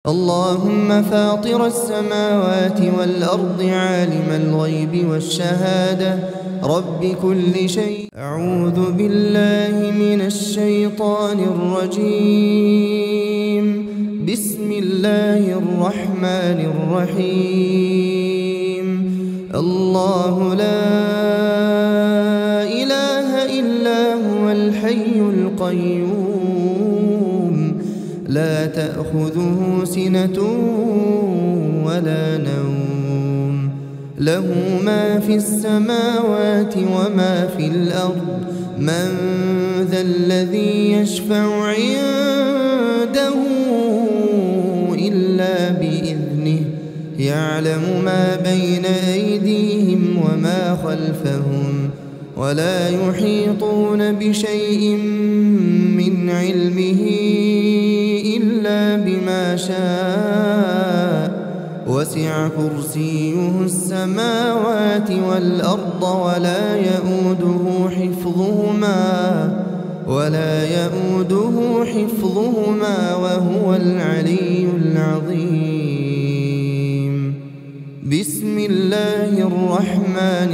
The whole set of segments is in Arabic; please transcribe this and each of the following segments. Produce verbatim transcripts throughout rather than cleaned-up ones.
اللهم فاطر السماوات والأرض عالم الغيب والشهادة رب كل شيء. أعوذ بالله من الشيطان الرجيم. بسم الله الرحمن الرحيم. الله لا إله إلا هو الحي القيوم لا تأخذه سنة ولا نوم له ما في السماوات وما في الأرض. من ذا الذي يشفع عنده إلا بإذنه يعلم ما بين أيديهم وما خلفهم ولا يحيطون بشيء من علمه إلا بما شاء وسع كرسيه السماوات والأرض ولا يؤوده حفظهما ولا يؤوده حفظهما وهو العلي العظيم. بسم الله الرحمن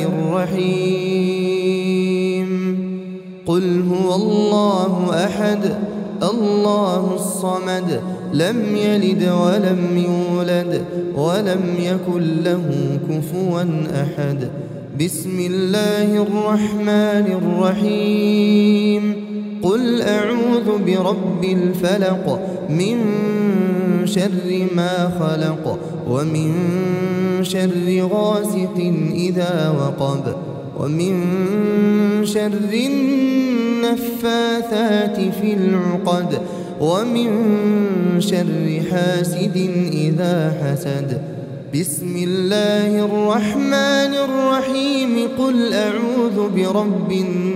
الرحيم. قل هو الله أحد الله الصمد لم يلد ولم يولد ولم يكن له كفوا أحد. بسم الله الرحمن الرحيم. قل أعوذ برب الفلق من شر ما خلق ومن شر غاسق إذا وقب ومن شر النفاثات في العقد ومن شر حاسد إذا حسد. بسم الله الرحمن الرحيم. قل أعوذ برب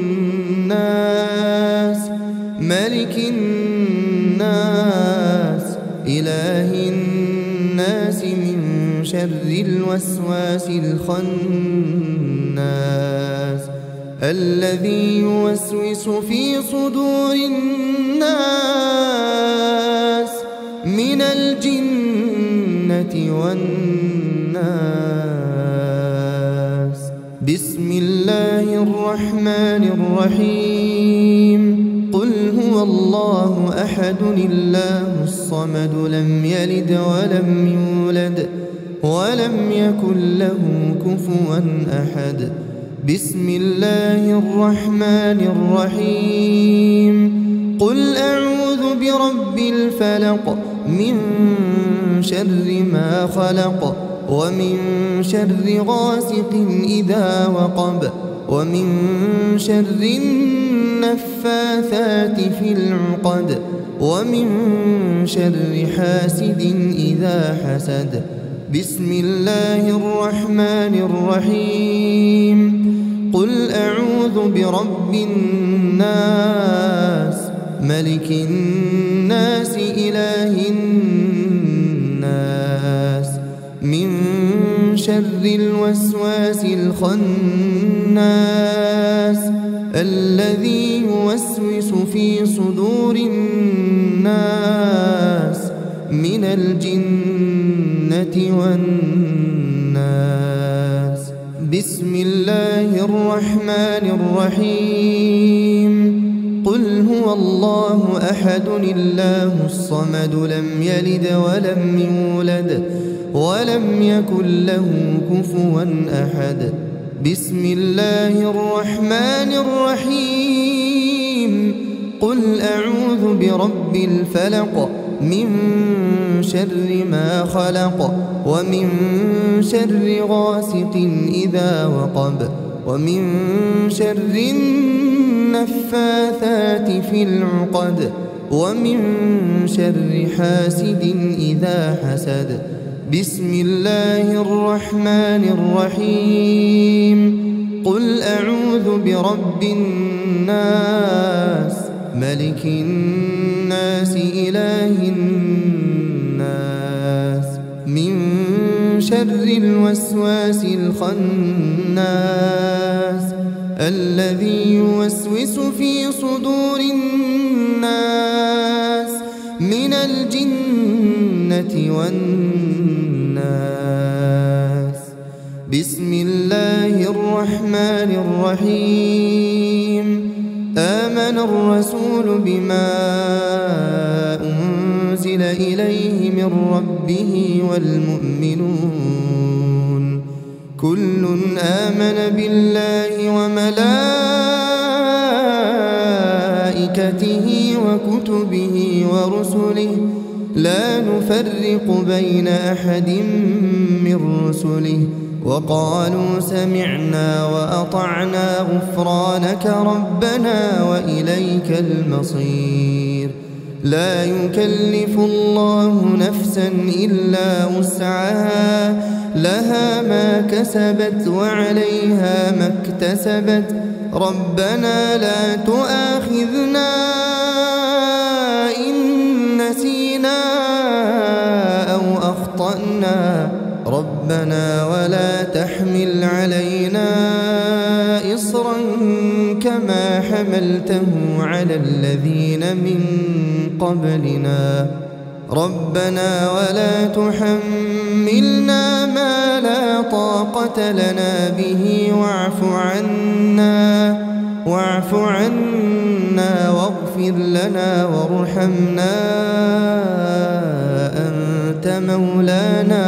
الناس ملك الناس إله الناس من شر الوسواس الخناس الذي يوسوس في صدور الناس من الجنة والناس. بسم الله الرحمن الرحيم. قل هو الله أحد الله الصمد لم يلد ولم يولد ولم يكن له كفوا أحد. بسم الله الرحمن الرحيم. قل أعوذ برب الفلق من شر ما خلق ومن شر غاسق إذا وقب ومن شر النفاثات في العقد ومن شر حاسد إذا حسد. بسم الله الرحمن الرحيم. قل أعوذ برب الناس ملك الناس إله الناس من شر الوسواس الخناس الذي يوسوس في صدور الناس من الجنة والناس. بسم الله الرحمن الرحيم. قل هو الله أحد الله الصمد لم يلد ولم يولد ولم يكن له كفوا أحد. بسم الله الرحمن الرحيم. قل أعوذ برب الفلق من شر ما خلق ومن شر غاسق إذا وقب ومن شر النفاثات في العقد ومن شر حاسد إذا حسد. بسم الله الرحمن الرحيم. قل أعوذ برب الناس ملك الناس إله الناس من شر الوسواس الخناس الذي يوسوس في صدور الناس من الجنة الجنة والناس. بسم الله الرحمن الرحيم. آمن الرسول بما أنزل إليه من ربه والمؤمنون كل آمن بالله وملائكته وكتبه ورسله لا نفرق بين أحد من رسله وقالوا سمعنا وأطعنا غفرانك ربنا وإليك المصير. لا يكلف الله نفسا إلا وسعها لها ما كسبت وعليها ما اكتسبت ربنا لا تؤاخذنا إن نسينا أو أخطأنا ربنا ولا تحمل علينا إصرا كما حملته على الذين من قبلنا ربنا ولا تحملنا ما لا طاقة لنا به واعف عنا واعف عنا واغفر لنا وارحمنا أنت مولانا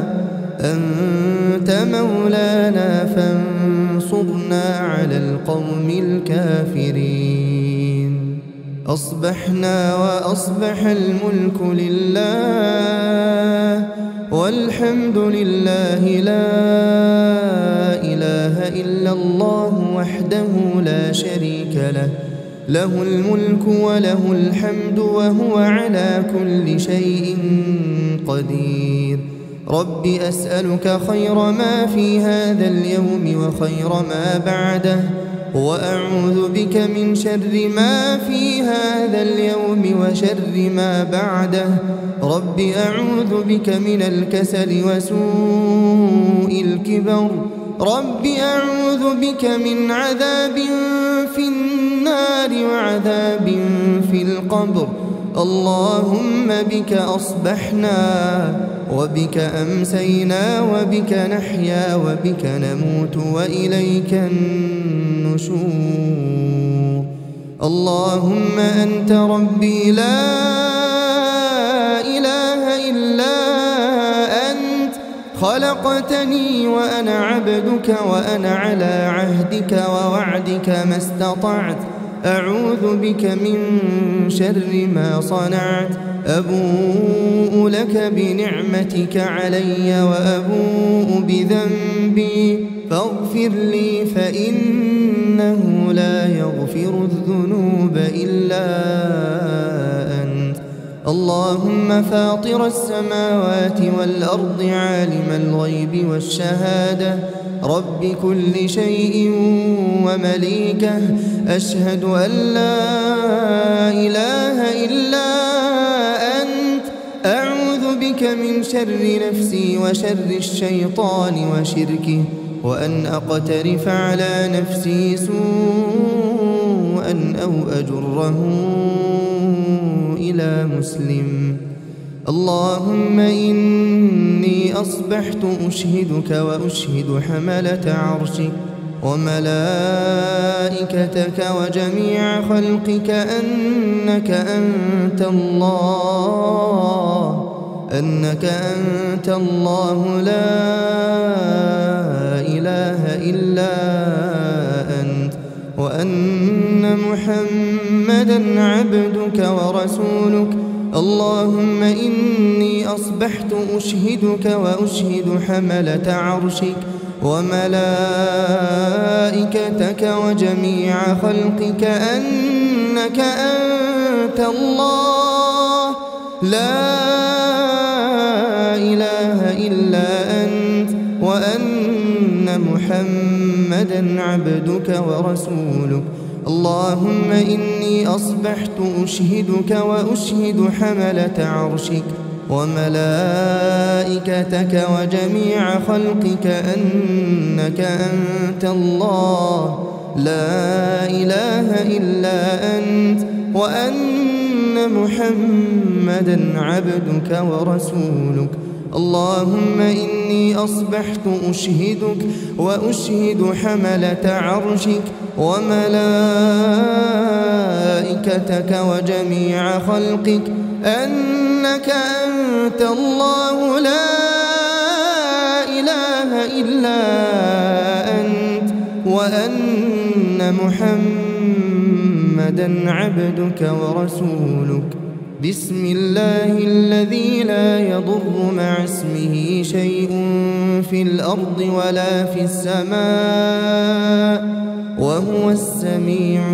أنت مولانا فانصرنا على القوم الكافرين. أصبحنا وأصبح الملك لله والحمد لله لا إله إلا الله وحده لا شريك له له الملك وله الحمد وهو على كل شيء قدير. رب أسألك خير ما في هذا اليوم وخير ما بعده وأعوذ بك من شر ما في هذا اليوم وشر ما بعده. رب أعوذ بك من الكسل وسوء الكبر. رب أعوذ بك من عذاب في النار وعذاب في القبر. اللهم بك أصبحنا وبك أمسينا وبك نحيا وبك نموت وإليك النشور. اللهم أنت ربي لا إله إلا أنت خلقتني وأنا عبدك وأنا على عهدك ووعدك ما استطعت. أعوذ بك من شر ما صنعت. أبوء لك بنعمتك علي وأبوء بذنبي فاغفر لي فإنه لا يغفر الذنوب إلا أنت. اللهم فاطر السماوات والأرض عالم الغيب والشهادة رب كل شيء ومليكه أشهد أن لا إله إلا أنت. أعوذ بك من شر نفسي وشر الشيطان وشركه وأن أقترف على نفسي سوءا أو أجره إلى مسلم. اللهم إني أصبحت أشهدك وأشهد حملة عرشك وملائكتك وجميع خلقك أنك أنت الله أنك أنت الله لا إله إلا أنت وأن محمدا عبدك ورسولك. اللهم إني أصبحت أشهدك وأشهد حملة عرشك وملائكتك وجميع خلقك أنك أنت الله لا إله إلا أنت وأن محمدا عبدك ورسولك. اللهم إني أصبحت أشهدك وأشهد حملة عرشك وملائكتك وجميع خلقك أنك أنت الله لا إله إلا أنت وأن محمدًا عبدك ورسولك. اللهم إني أصبحت أشهدك وأشهد حملة عرشك وملائكتك وجميع خلقك أنك أنت الله لا إله إلا أنت، وأن محمدًا عبدك ورسولك. بسم الله الذي لا يضر مع اسمه شيء في الأرض ولا في السماء وهو السميع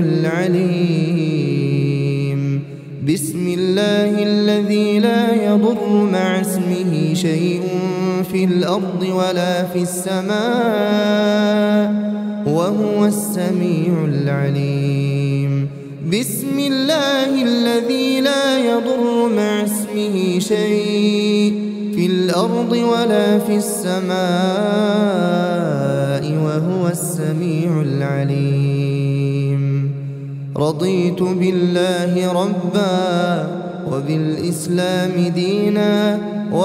العليم. بسم الله الذي لا يضر مع اسمه شيء في الأرض ولا في السماء وهو السميع العليم. بسم الله الذي لا يضر مع اسمه شيء في الأرض ولا في السماء وهو السميع العليم. رضيت بالله ربا وبالإسلام دينا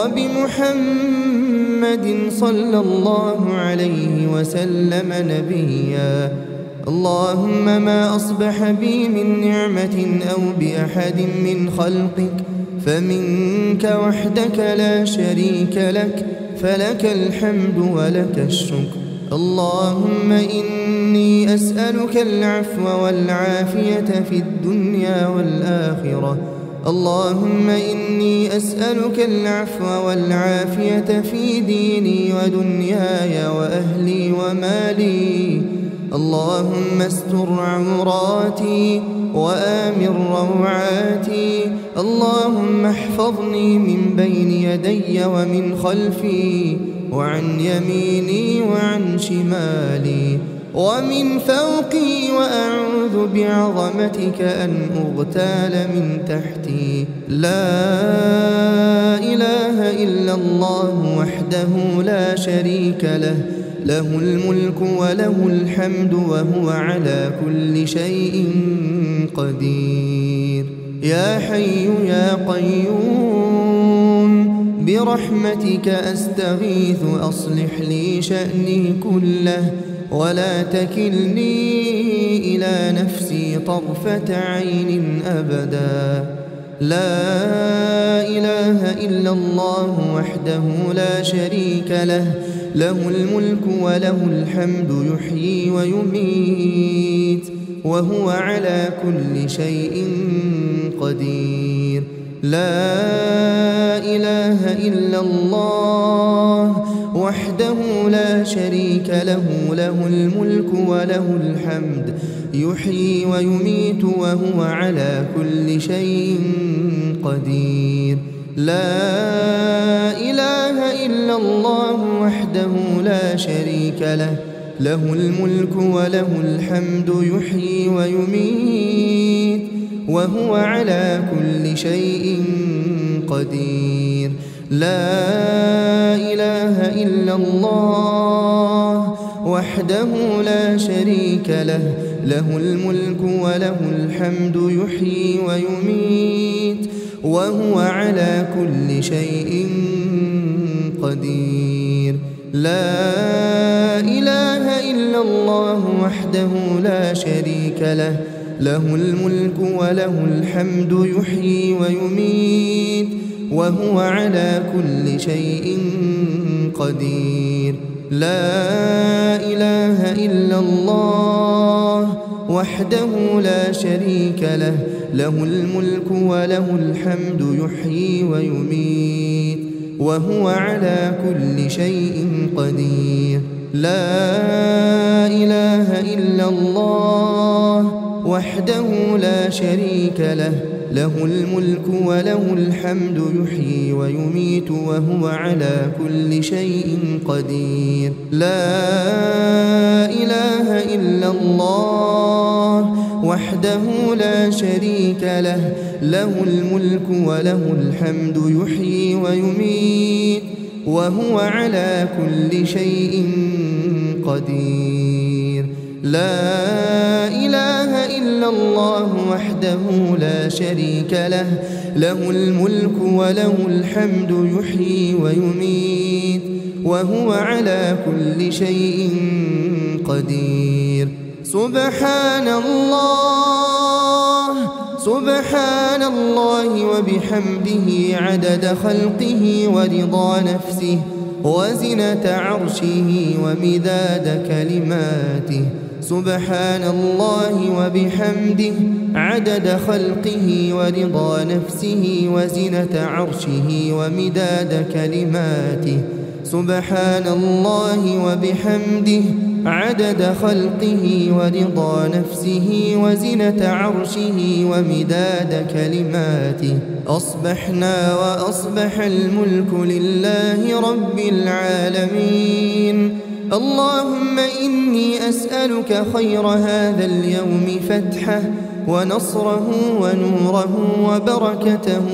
وبمحمد صلى الله عليه وسلم نبيا. اللهم ما أصبح بي من نعمة أو بأحد من خلقك فمنك وحدك لا شريك لك، فلك الحمد ولك الشكر. اللهم إني أسألك العفو والعافية في الدنيا والآخرة. اللهم إني أسألك العفو والعافية في ديني ودنياي وأهلي ومالي. اللهم استر عوراتي وآمن روعاتي. اللهم احفظني من بين يدي ومن خلفي وعن يميني وعن شمالي ومن فوقي، وأعوذ بعظمتك أن أغتال من تحتي. لا إله إلا الله وحده لا شريك له، له الملك وله الحمد وهو على كل شيء قدير. يا حي يا قيوم برحمتك أستغيث أصلح لي شأني كله ولا تكلني إلى نفسي طرفة عين أبدا. لا إله إلا الله وحده لا شريك له، له الملك وله الحمد يحيي ويميت وهو على كل شيء قدير. لا إله إلا الله وحده لا شريك له، له الملك وله الحمد يحيي ويميت وهو على كل شيء قدير. لا إله إلا الله وحده لا شريك له، له الملك وله الحمد يحيي ويميت وهو على كل شيء قدير. لا إله إلا الله وحده لا شريك له، له الملك وله الحمد يحيي ويميت وهو على كل شيء قدير. لا إله إلا الله وحده لا شريك له، له الملك وله الحمد يحيي ويميت وهو على كل شيء قدير. لا إله إلا الله وحده لا شريك له، له الملك وله الحمد يحيي ويميت وهو على كل شيء قدير. لا إله إلا الله وحده لا شريك له، له الملك وله الحمد يحيي ويميت وهو على كل شيء قدير. لا إله إلا الله وحده لا شريك له، له الملك وله الحمد يحيي ويميت وهو على كل شيء قدير. لا إله إلا الله وحده لا شريك له له الملك وله الحمد يحيي ويميت وهو على كل شيء قدير. سبحان الله سبحان الله وبحمده عدد خلقه ورضا نفسه وزنة عرشه ومداد كلماته. سبحان الله وبحمده عدد خلقه ورضا نفسه وزنة عرشه ومداد كلماته. سبحان الله وبحمده عدد خلقه ورضا نفسه وزنة عرشه ومداد كلماته. أصبحنا وأصبح الملك لله رب العالمين. اللهم إني أسألك خير هذا اليوم فتحه ونصره ونوره وبركته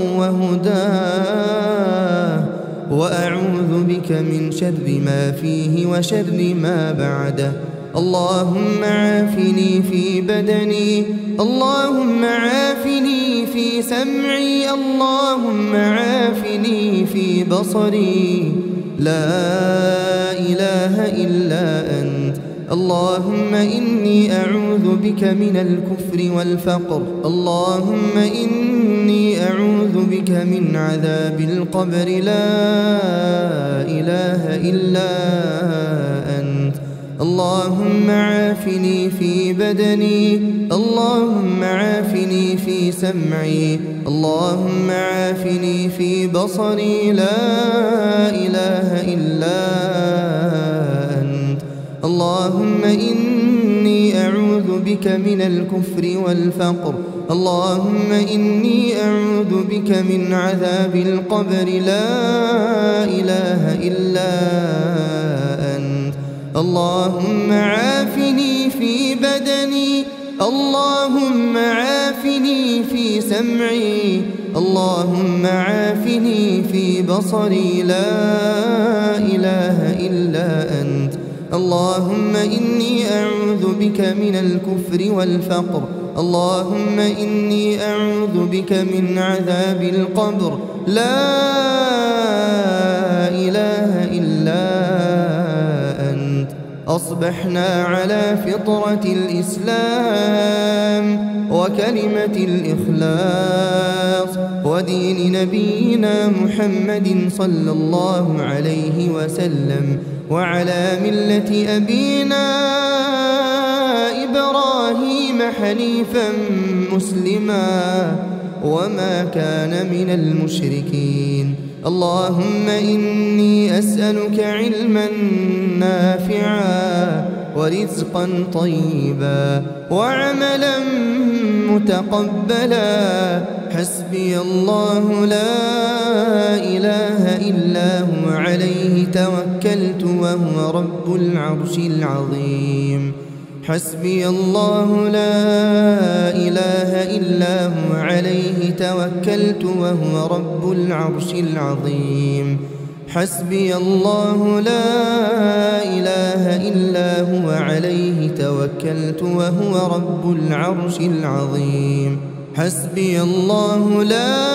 وهداه، وأعوذ بك من شر ما فيه وشر ما بعده. اللهم عافني في بدني، اللهم عافني في سمعي، اللهم عافني في بصري. لا إله إلا أنت. اللهم إني أعوذ بك من الكفر والفقر. اللهم إني أعوذ بك من عذاب القبر. لا إله إلا أنت. اللهم عافني في بدني، اللهم عافني في سمعي، اللهم عافني في بصري. لا إله إلا أنت. اللهم إني أعوذ بك من الكفر والفقر. اللهم إني أعوذ بك من عذاب القبر. لا إله إلا أنت. اللهم عافني في بدني، اللهم عافني في سمعي، اللهم عافني في بصري. لا إله إلا أنت. اللهم إني أعوذ بك من الكفر والفقر. اللهم إني أعوذ بك من عذاب القبر. لا إله إلا أنت. أصبحنا على فطرة الإسلام وكلمة الإخلاص ودين نبينا محمد صلى الله عليه وسلم، وعلى ملة أبينا إبراهيم حنيفا مسلما وما كان من المشركين. اللهم إني أسألك علما نافعا ورزقا طيبا وعملا متقبلا. حسبي الله لا إله إلا هو عليه توكلت وهو رب العرش العظيم. حسبي الله لا إله إلا هو عليه توكلت وهو رب العرش العظيم. حسبي الله لا إله إلا هو عليه توكلت وهو رب العرش العظيم. حسبي الله لا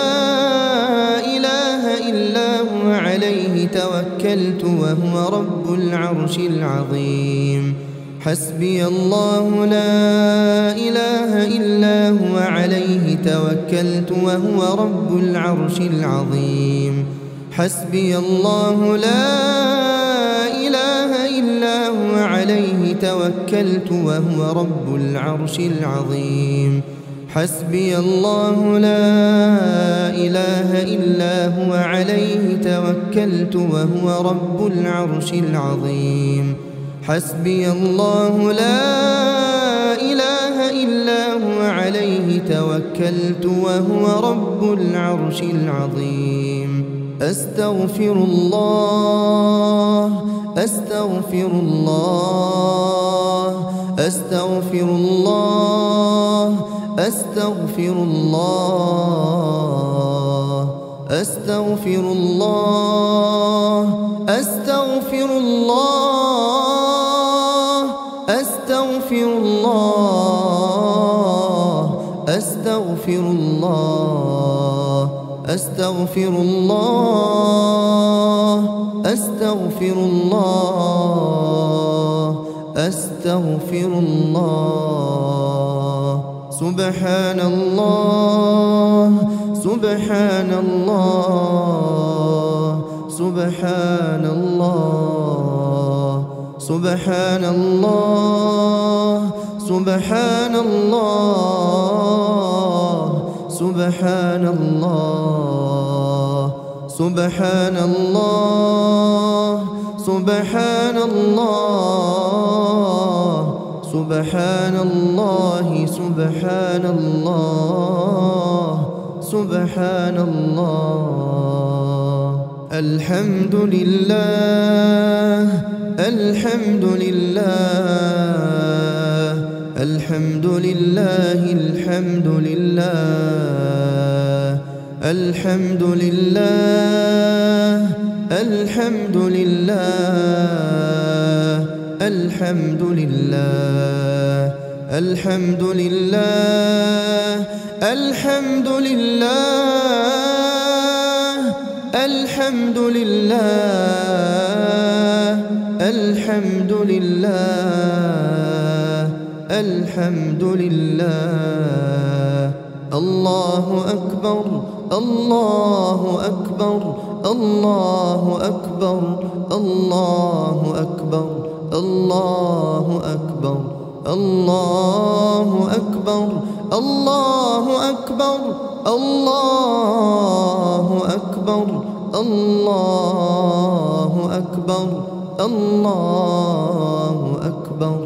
إله إلا هو عليه توكلت وهو رب العرش العظيم. حسبي الله لا إله إلا هو عليه توكلت وهو رب العرش العظيم. حسبي الله لا إله إلا هو عليه توكلت وهو رب العرش العظيم. حسبي الله لا إله إلا هو عليه توكلت وهو رب العرش العظيم. حسبي الله لا إله إلا هو عليه توكلت وهو رب العرش العظيم. أستغفر الله أستغفر الله أستغفر الله أستغفر الله أستغفر الله أستغفر الله أستغفر أستغفر الله أستغفر الله أستغفر الله. سبحان الله سبحان الله سبحان الله سبحان الله سبحان الله سبحان الله سبحان الله سبحان الله سبحان الله سبحان الله سبحان الله. الحمد لله الحمد لله الحمد لله الحمد لله الحمد لله الحمد لله الحمد لله الحمد لله الحمد لله الحمد لله الحمد لله الحمد لله. الله أكبر الله أكبر الله أكبر الله أكبر الله أكبر الله أكبر الله أكبر الله أكبر الله أكبر الله أكبر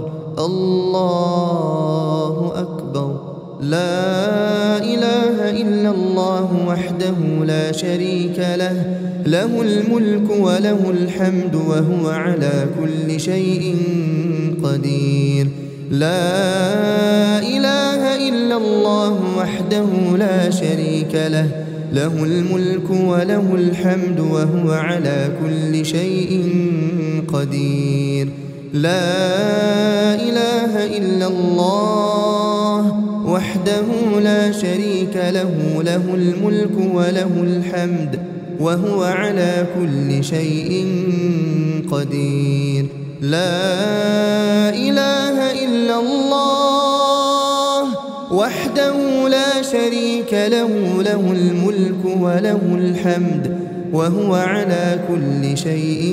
الله أكبر. لا إله إلا الله وحده لا شريك له له الملك وله الحمد وهو على كل شيء قدير. لا إله إلا الله وحده لا شريك له له الملك وله الحمد وهو على كل شيء قدير. لا إله إلا الله وحده لا شريك له له الملك وله الحمد وهو على كل شيء قدير. لا إله إلا الله وحده لا شريك له له الملك وله الحمد وهو على كل شيء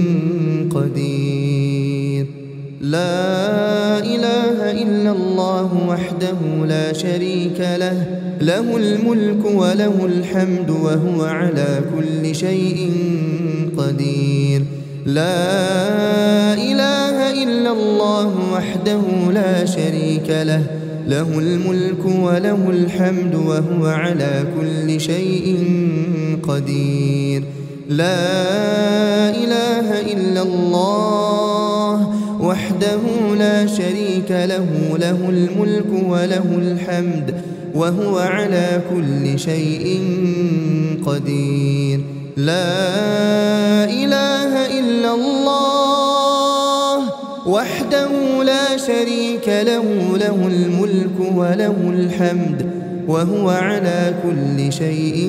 قدير. لا إله إلا الله وحده لا شريك له له الملك وله الحمد وهو على كل شيء قدير. لا إله إلا الله وحده لا شريك له له الملك وله الحمد وهو على كل شيء قدير. لا إله إلا الله وحده لا شريك له له الملك وله الحمد وهو على كل شيء قدير. لا إله إلا الله وحده لا شريك له له الملك وله الحمد وهو على كل شيء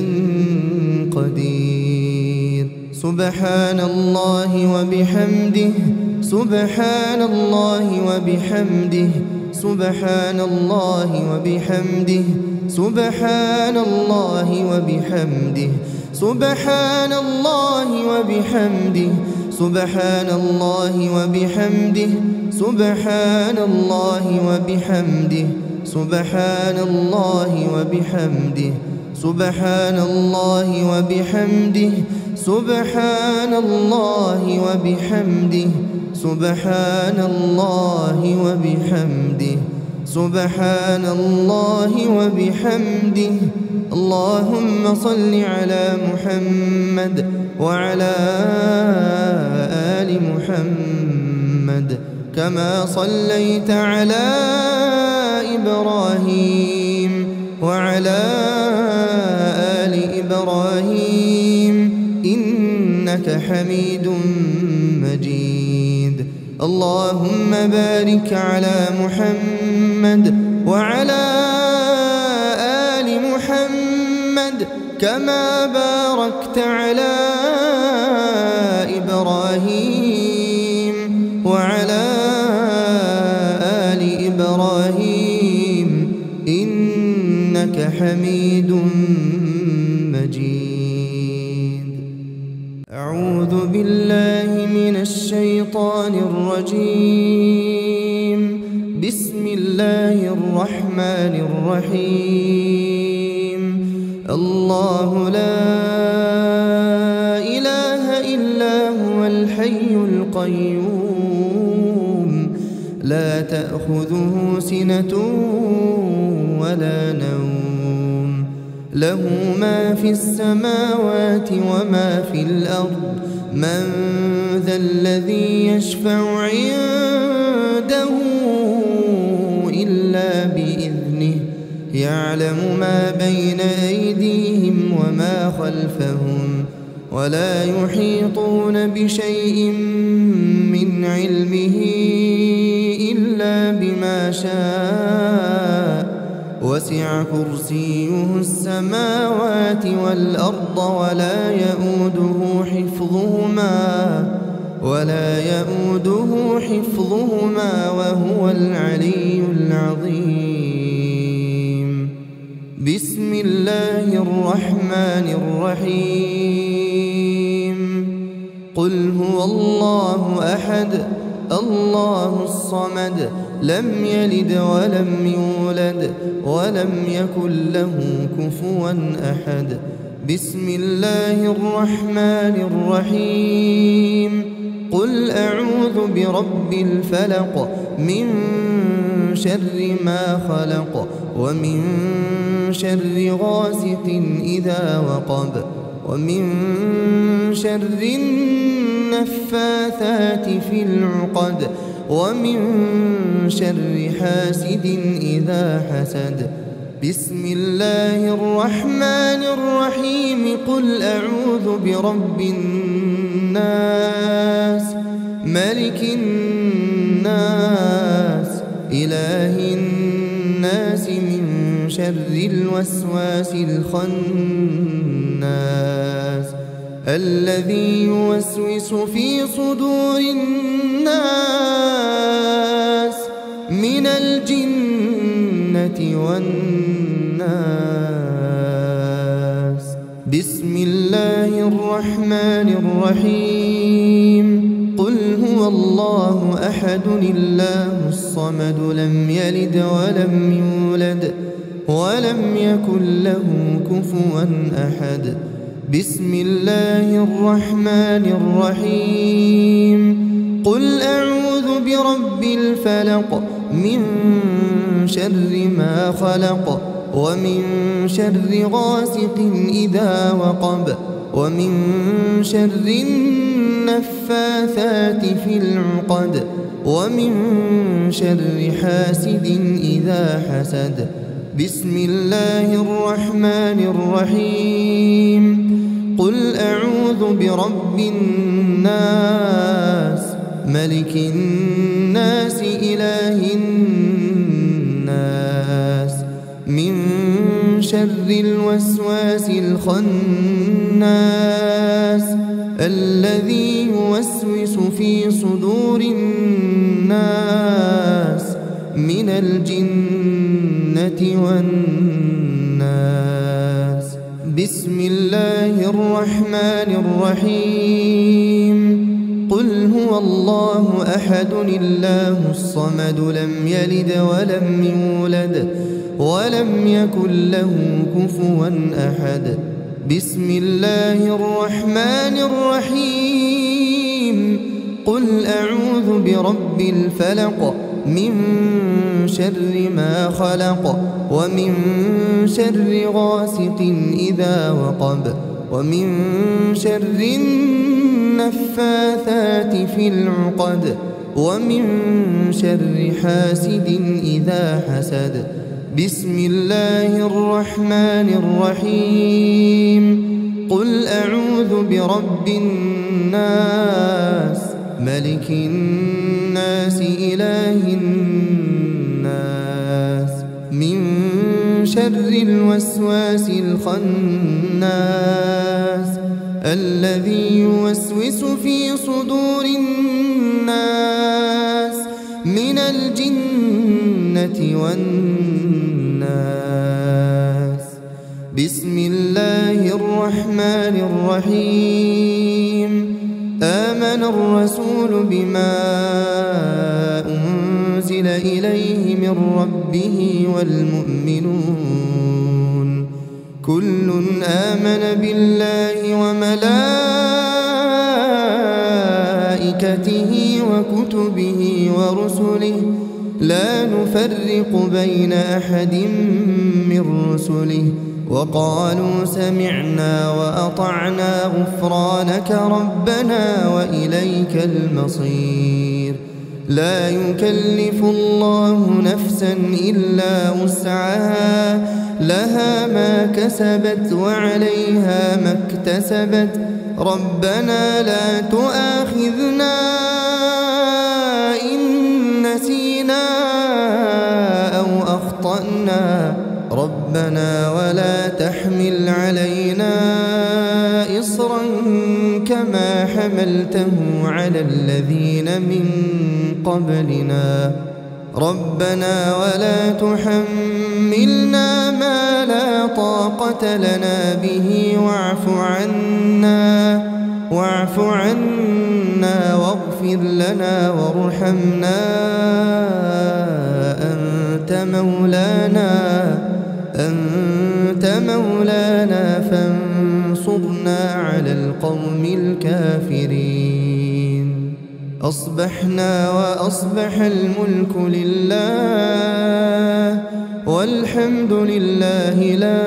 قدير. سبحان الله وبحمده سبحان الله وبحمده سبحان الله وبحمده سبحان الله وبحمده سبحان الله وبحمده سبحان الله وبحمده سبحان الله وبحمده سبحان الله وبحمده سبحان الله وبحمده سبحان الله وبحمده سبحان الله وبحمده سبحان الله وبحمده. اللهم صل على محمد وعلى آل محمد كما صليت على إبراهيم وعلى آل إبراهيم إنك حميد مجيد. اللهم بارك على محمد وعلى آل محمد كما باركت على إبراهيم وعلى آل إبراهيم إنك حميد مجيد. أعوذ بالله من الشيطان الرجيم. بسم الله الرحمن الرحيم. الله لا إله إلا هو الحي القيوم لا تأخذه سنة ولا نوم له ما في السماوات وما في الأرض من ذا الذي يشفع عنده إلا بإذنه يعلم ما بين أيديهم وما خلفهم ولا يحيطون بشيء من علمه إلا بما شاء وسع كرسيه السماوات والأرض ولا يؤوده حفظهما ولا يؤوده حفظهما وهو العلي العظيم. بسم الله الرحمن الرحيم. قل هو الله أحد الله الصمد لم يلد ولم يولد ولم يكن له كفوا أحد. بسم الله الرحمن الرحيم. قل أعوذ برب الفلق من شر ما خلق ومن شر غاسق إذا وقب ومن شر النفاثات في العقد ومن شر حاسد إذا حسد. بسم الله الرحمن الرحيم. قل أعوذ برب الناس ملك الناس إله الناس من شر الوسواس الخناس الذي يوسوس في صدور الناس من الجنة والناس. بسم الله الرحمن الرحيم. قل هو الله أحد الله الصمد لم يلد ولم يولد ولم يكن له كفوا أحد. بسم الله الرحمن الرحيم. قل أعوذ برب الفلق من شر ما خلق ومن شر غاسق إذا وقب ومن شر النفاثات في العقد ومن شر حاسد إذا حسد. بسم الله الرحمن الرحيم. قل أعوذ برب الناس ملك الناس إله الناس من شر الوسواس الخناس الذي يوسوس في صدور الناس من الجنة والناس. بسم الله الرحمن الرحيم. قل هو الله أحد الله الصمد لم يلد ولم يولد ولم يكن له كفوا أحد. بسم الله الرحمن الرحيم. قل أعوذ برب الفلق من شر ما خلق ومن شر غاسق إذا وقب ومن شر النفاثات في العقد ومن شر حاسد إذا حسد. بسم الله الرحمن الرحيم. قل أعوذ برب الناس ملك الناس إله الناس من شر شر الوسواس الخناس الذي يوسوس في صدور الناس من الجنة والناس. بسم الله الرحمن الرحيم. آمن الرسول بما أنزل إليه من ربه والمؤمنون كل آمن بالله وملائكته وكتبه ورسله لا نفرق بين أحد من رسله وقالوا سمعنا وأطعنا غفرانك ربنا وإليك المصير. لا يكلف الله نفسا إلا وسعها لها ما كسبت وعليها ما اكتسبت ربنا لا تؤاخذنا إن نسينا أو أخطأنا ربنا ولا تحمل علينا إصرا كما حملته على الذين من قبلنا ربنا ولا تحملنا ما لا طاقة لنا به واعف عنا واعف عنا واغفر لنا وارحمنا أنت مولانا أنت مولانا فانصرنا على القوم الكافرين. أصبحنا وأصبح الملك لله والحمد لله لا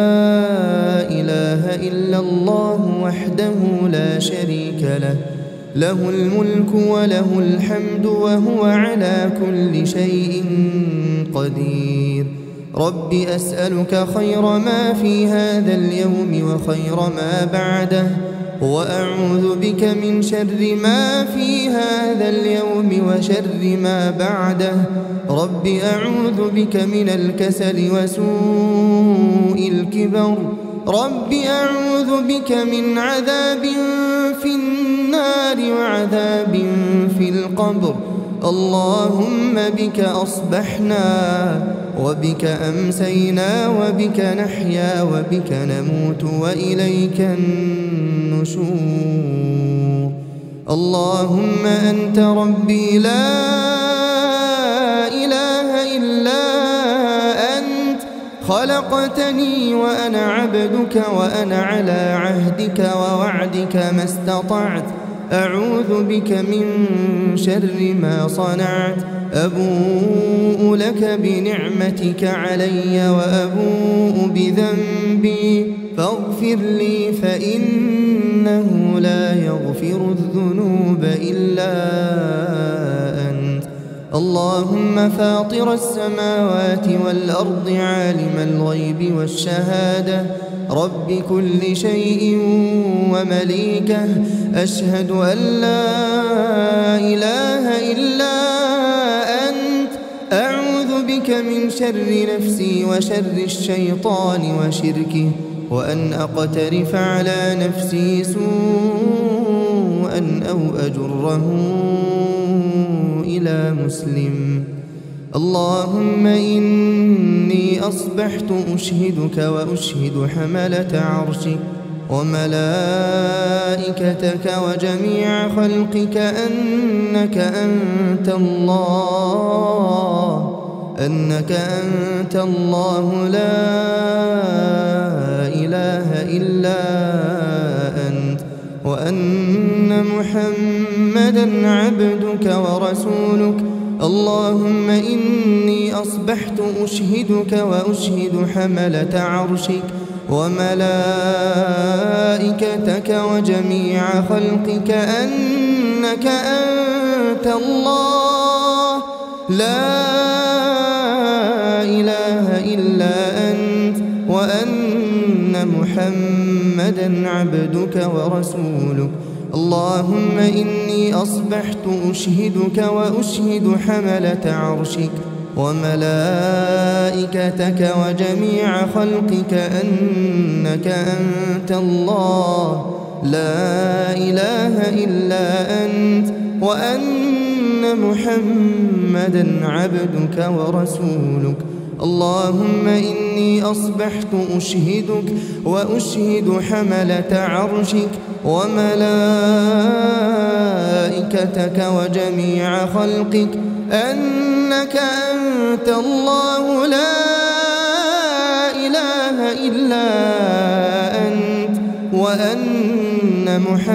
إله إلا الله وحده لا شريك له له الملك وله الحمد وهو على كل شيء قدير. رب أسألك خير ما في هذا اليوم وخير ما بعده وأعوذ بك من شر ما في هذا اليوم وشر ما بعده. رب أعوذ بك من الكسل وسوء الكبر. رب أعوذ بك من عذاب في النار وعذاب في القبر. اللهم بك أصبحنا وبك أمسينا وبك نحيا وبك نموت وإليك النشور. اللهم أنت ربي لا إله إلا أنت خلقتني وأنا عبدك وأنا على عهدك ووعدك ما استطعت. أعوذ بك من شر ما صنعت. أبوء لك بنعمتك علي وأبوء بذنبي فاغفر لي فإنه لا يغفر الذنوب إلا أنت. اللهم فاطر السماوات والأرض عالم الغيب والشهادة رب كل شيء ومليكه أشهد أن لا إله إلا أنت. أعوذ بك من شر نفسي وشر الشيطان وشركه وأن أقترف على نفسي سوءا أو أجره إلى مسلم. اللهم إني أصبحت أشهدك وأشهد حملة عرشك وملائكتك وجميع خلقك أنك أنت الله أنك أنت الله لا إله إلا أنت وأن محمدا عبدك ورسولك. اللهم إني أصبحت أشهدك وأشهد حملة عرشك وملائكتك وجميع خلقك أنك أنت الله لا إله إلا أنت وأن محمدا عبدك ورسولك. اللهم إني أصبحت أشهدك وأشهد حملة عرشك وملائكتك وجميع خلقك أنك أنت الله لا إله إلا أنت، وأن محمدًا عبدك ورسولك. اللهم إني أصبحت أشهدك وأشهد حملة عرشك وملائكتك وجميع خلقك أنك أنت الله لا إله إلا أنت، وأن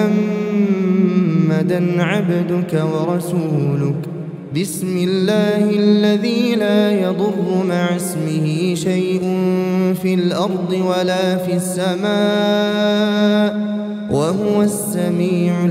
محمدًا عبدك ورسولك. بسم الله الذي لا يضر مع اسمه شيء في الأرض ولا في السماء وهو السميع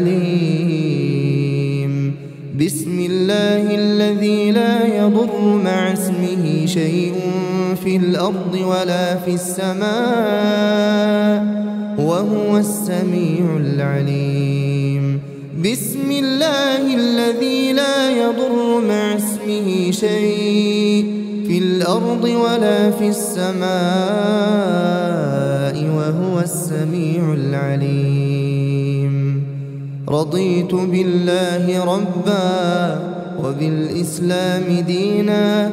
العليم. بسم الله الذي لا يضر مع اسمه شيء في الأرض ولا في السماء وهو السميع العليم. بسم الله الذي لا يضر مع اسمه شيء في الأرض ولا في السماء وهو السميع العليم. رضيت بالله ربا وبالإسلام دينا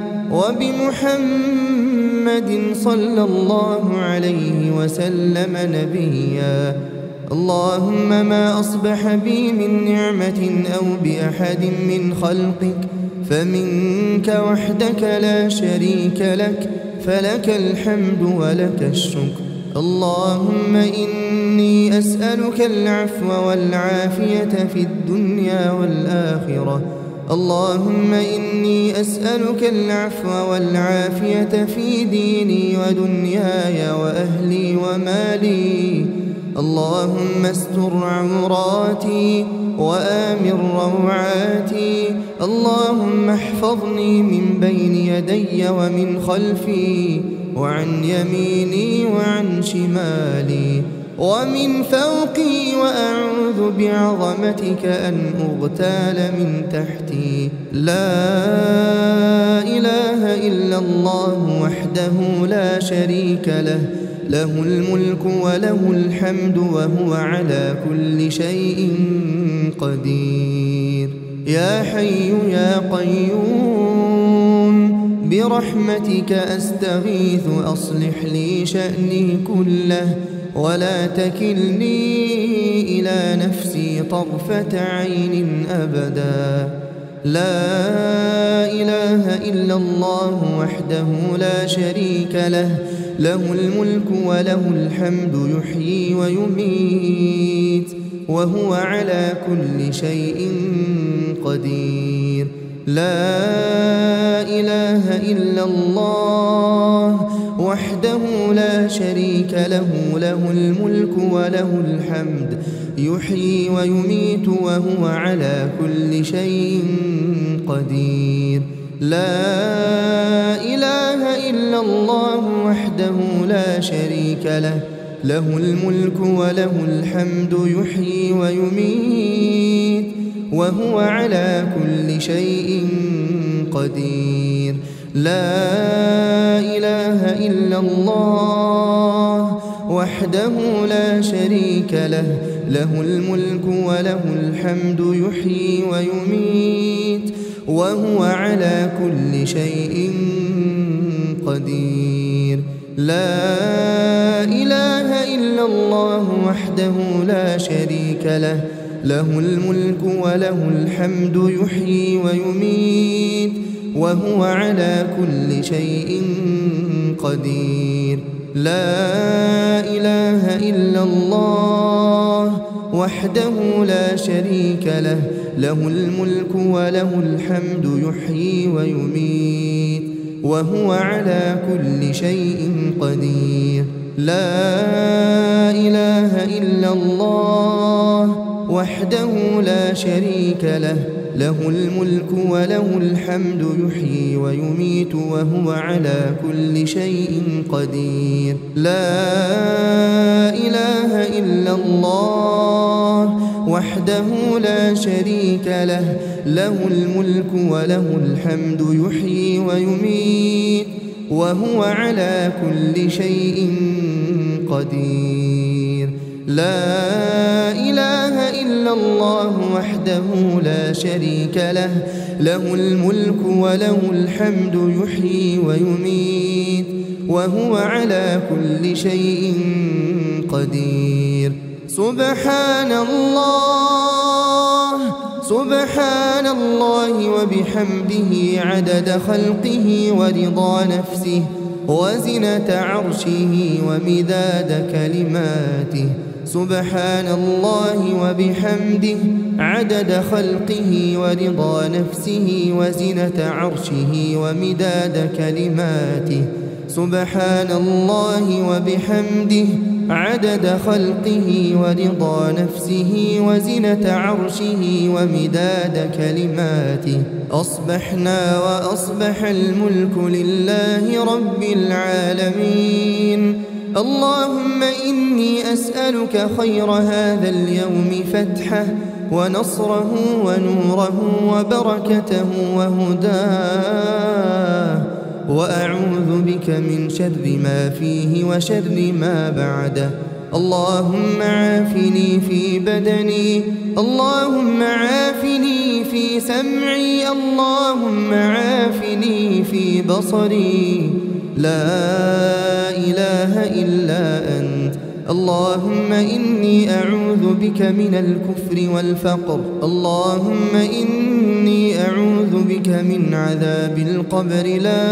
وبمحمد صلى الله عليه وسلم نبيا. اللهم ما أصبح بي من نعمة أو بأحد من خلقك فمنك وحدك لا شريك لك، فلك الحمد ولك الشكر. اللهم إني أسألك العفو والعافية في الدنيا والآخرة. اللهم إني أسألك العفو والعافية في ديني ودنياي وأهلي ومالي. اللهم استر عوراتي وآمن روعاتي. اللهم احفظني من بين يدي ومن خلفي وعن يميني وعن شمالي ومن فوقي، وأعوذ بعظمتك أن أغتال من تحتي. لا إله إلا الله وحده لا شريك له، له الملك وله الحمد وهو على كل شيء قدير. يا حي يا قيوم برحمتك أستغيث أصلح لي شأني كله ولا تكلني إلى نفسي طرفة عين أبدا. لا إله إلا الله وحده لا شريك له، له الملك وله الحمد يحيي ويميت وهو على كل شيء قدير. لا إله إلا الله وحده لا شريك له، له الملك وله الحمد يحيي ويميت وهو على كل شيء قدير. لا إله إلا الله وحده لا شريك له، له الملك وله الحمد يحيي ويميت وهو على كل شيء قدير. لا إله إلا الله وحده لا شريك له، له الملك وله الحمد يحيي ويميت وهو على كل شيء قدير. لا إله إلا الله وحده لا شريك له، له الملك وله الحمد يحيي ويميت وهو على كل شيء قدير. لا إله إلا الله وحده لا شريك له، له الملك وله الحمد يحيي ويميت وهو على كل شيء قدير. لا إله إلا الله وحده لا شريك له له الملك وله الحمد يحيي ويميت وهو على كل شيء قدير. لا إله إلا الله وحده لا شريك له له الملك وله الحمد يحيي ويميت وهو على كل شيء قدير. لا إله إلا الله وحده لا شريك له له الملك وله الحمد يحيي ويميت وهو على كل شيء قدير. سبحان الله سبحان الله وبحمده عدد خلقه ورضا نفسه وزنة عرشه ومداد كلماته. سبحان الله وبحمده عدد خلقه ورضا نفسه وزنة عرشه ومداد كلماته. سبحان الله وبحمده عدد خلقه ورضا نفسه وزنة عرشه ومداد كلماته. أصبحنا وأصبح الملك لله رب العالمين. اللهم إني أسألك خير هذا اليوم فتحه ونصره ونوره وبركته وهداه، وأعوذ بك من شر ما فيه وشر ما بعده. اللهم عافني في بدني، اللهم عافني في سمعي، اللهم عافني في بصري. لا إله إلا أنت. اللهم إني أعوذ بك من الكفر والفقر. اللهم إني أعوذ بك من عذاب القبر. لا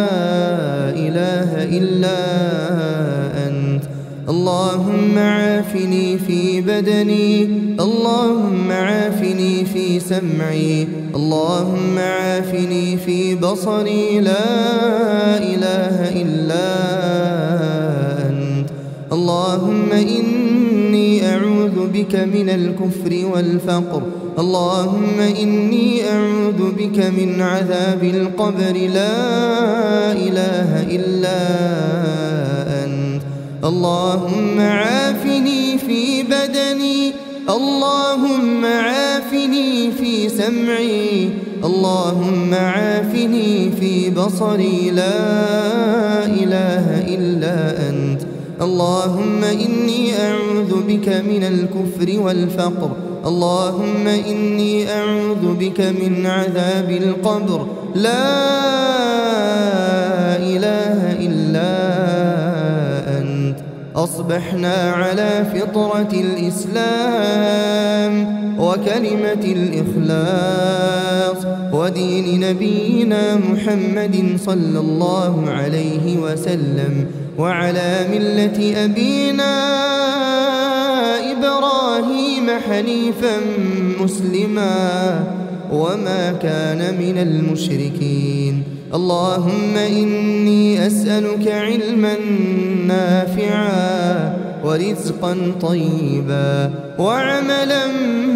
إله إلا أنت. اللهم عافني في بدني، اللهم عافني في سمعي، اللهم عافني في بصري. لا إله إلا أنت. اللهم إني أعوذ بك من الكفر والفقر. اللهم إني أعوذ بك من عذاب القبر. لا إله إلا أنت. اللهم عافني في بدني، اللهم عافني في سمعي، اللهم عافني في بصري. لا إله إلا أنت. اللهم إني أعوذ بك من الكفر والفقر. اللهم إني أعوذ بك من عذاب القبر. لا إله إلا أنت. أصبحنا على فطرة الإسلام وكلمة الإخلاص ودين نبينا محمد صلى الله عليه وسلم، وعلى ملة أبينا إبراهيم حنيفا مسلما وما كان من المشركين. اللهم إني أسألك علما نافعا ورزقا طيبا وعملا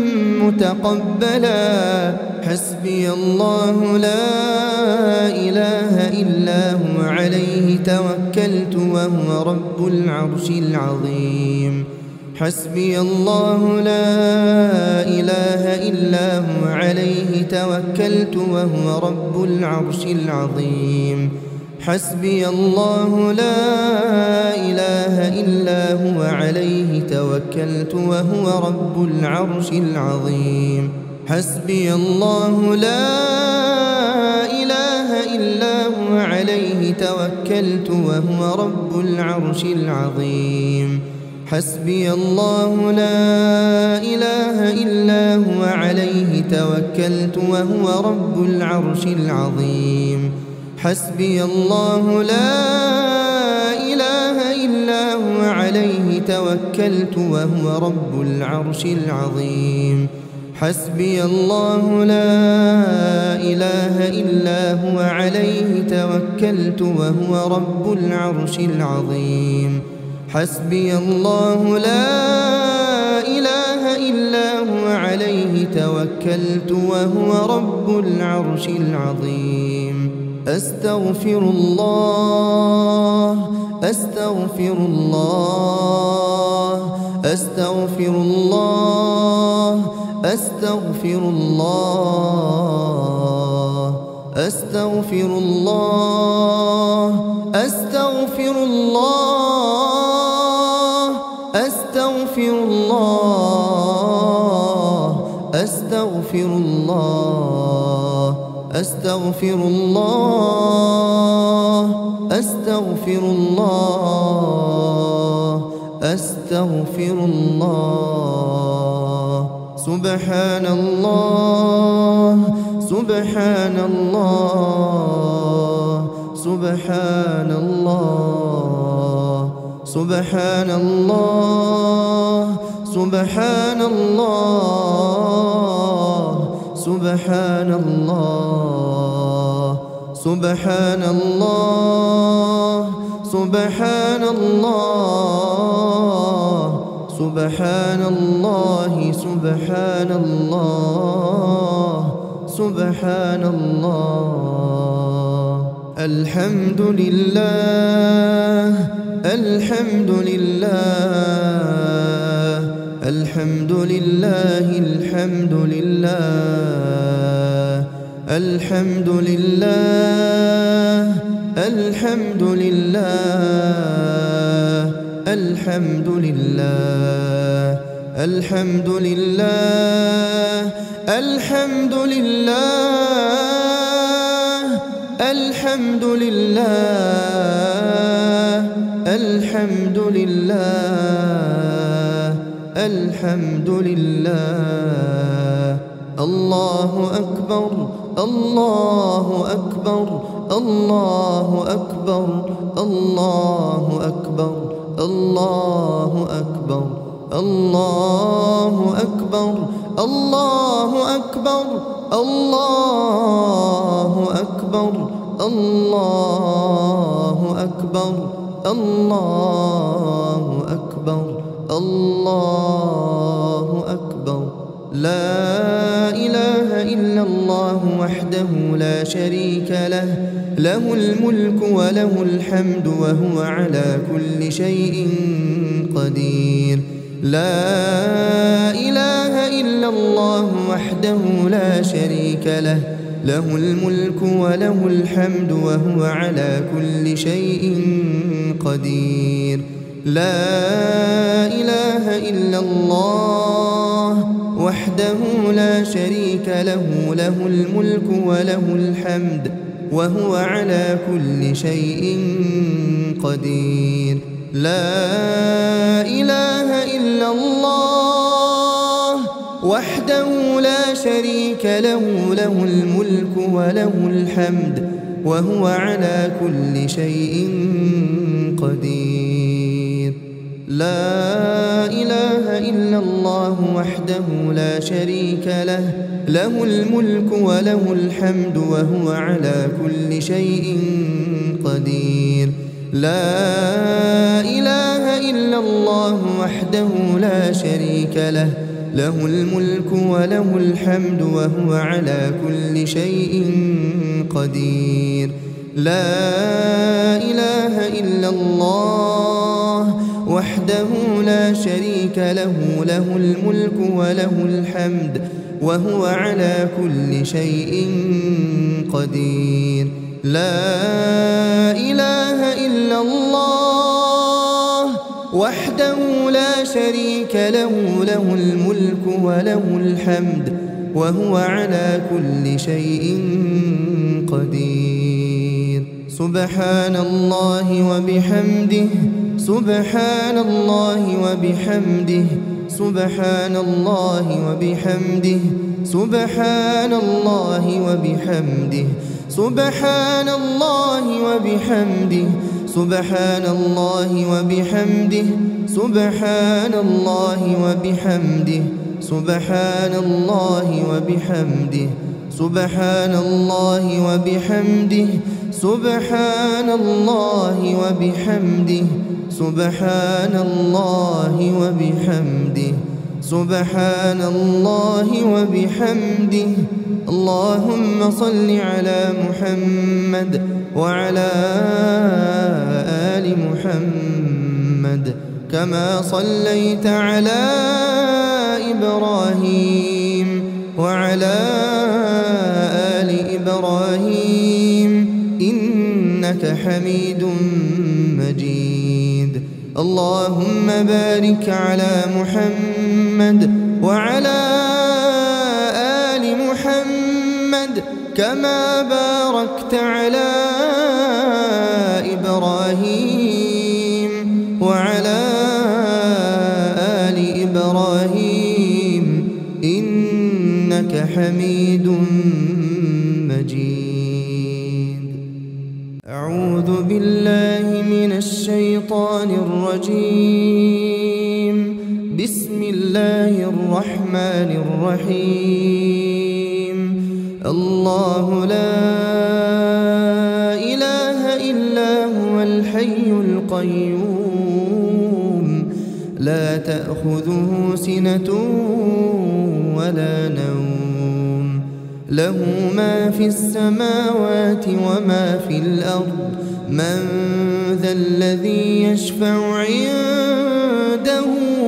متقبلا. حسبي الله لا إله إلا هو عليه توكلت وهو رب العرش العظيم. حسبي الله لا إله إلا هو عليه توكلت وهو رب العرش العظيم. حسبي الله لا إله إلا هو عليه توكلت وهو رب العرش العظيم. حسبي الله لا إله إلا هو عليه توكلت وهو رب العرش العظيم. حسبي الله لا إله إلا هو عليه توكلت وهو رب العرش العظيم. حسبي الله لا إله إلا هو عليه توكلت وهو رب العرش العظيم. حسبي الله لا إله إلا هو عليه توكلت وهو رب العرش العظيم. حسبي الله لا إله إلا هو عليه توكلت وهو رب العرش العظيم. أستغفر الله أستغفر الله أستغفر الله أستغفر الله أستغفر الله أستغفر الله أستغفر الله أستغفر الله أستغفر الله أستغفر الله أستغفر الله. سبحان الله سبحان الله سبحان الله سبحان الله سبحان الله سبحان الله سبحان الله سبحان الله سبحان الله سبحان الله سبحان الله. الحمد لله الحمد لله الحمد لله الحمد لله الحمد لله الحمد لله الحمد لله الحمد لله الحمد لله الحمد لله الحمد لله الحمد لله. الله أكبر الله أكبر الله أكبر الله أكبر الله أكبر الله أكبر الله أكبر الله أكبر الله أكبر الله أكبر الله أكبر. لا إله إلا الله وحده لا شريك له له الملك وله الحمد وهو على كل شيء قدير. لا إله إلا الله وحده لا شريك له له الملك وله الحمد وهو على كل شيء قدير. لا إله إلا الله وحده لا شريك له له الملك وله الحمد وهو على كل شيء قدير. لا إله إلا الله وحده لا شريك له له الملك وله الحمد وهو على كل شيء قدير. لا إله إلا الله وحده لا شريك له له الملك وله الحمد وهو على كل شيء قدير. لا إله إلا الله وحده لا شريك له له الملك وله الحمد وهو على كل شيء قدير. لا إله إلا الله وحده لا شريك له له الملك وله الحمد وهو على كل شيء قدير. لا إله إلا الله وحده لا شريك له له الملك وله الحمد وهو على كل شيء قدير. سبحان الله وبحمده سبحان الله وبحمده سبحان الله وبحمده سبحان الله وبحمده سبحان الله وبحمده سبحان الله وبحمده سبحان الله وبحمده سبحان الله وبحمده سبحان الله وبحمده سبحان الله وبحمده سبحان الله وبحمده سبحان الله وبحمده. اللهم صل على محمد وعلى آل محمد كما صليت على إبراهيم وعلى آل إبراهيم إنك حميد مجيد. اللهم بارك على محمد وعلى آل محمد كما باركت على إبراهيم وعلى آل إبراهيم إنك حميد مجيد. أعوذ بالله من الشيطان الرجيم. بسم الله الرحمن الرحيم. الله لا إله إلا هو الحي القيوم لا تأخذه سنة ولا نوم له ما في السماوات وما في الأرض من ذا الذي يشفع عنده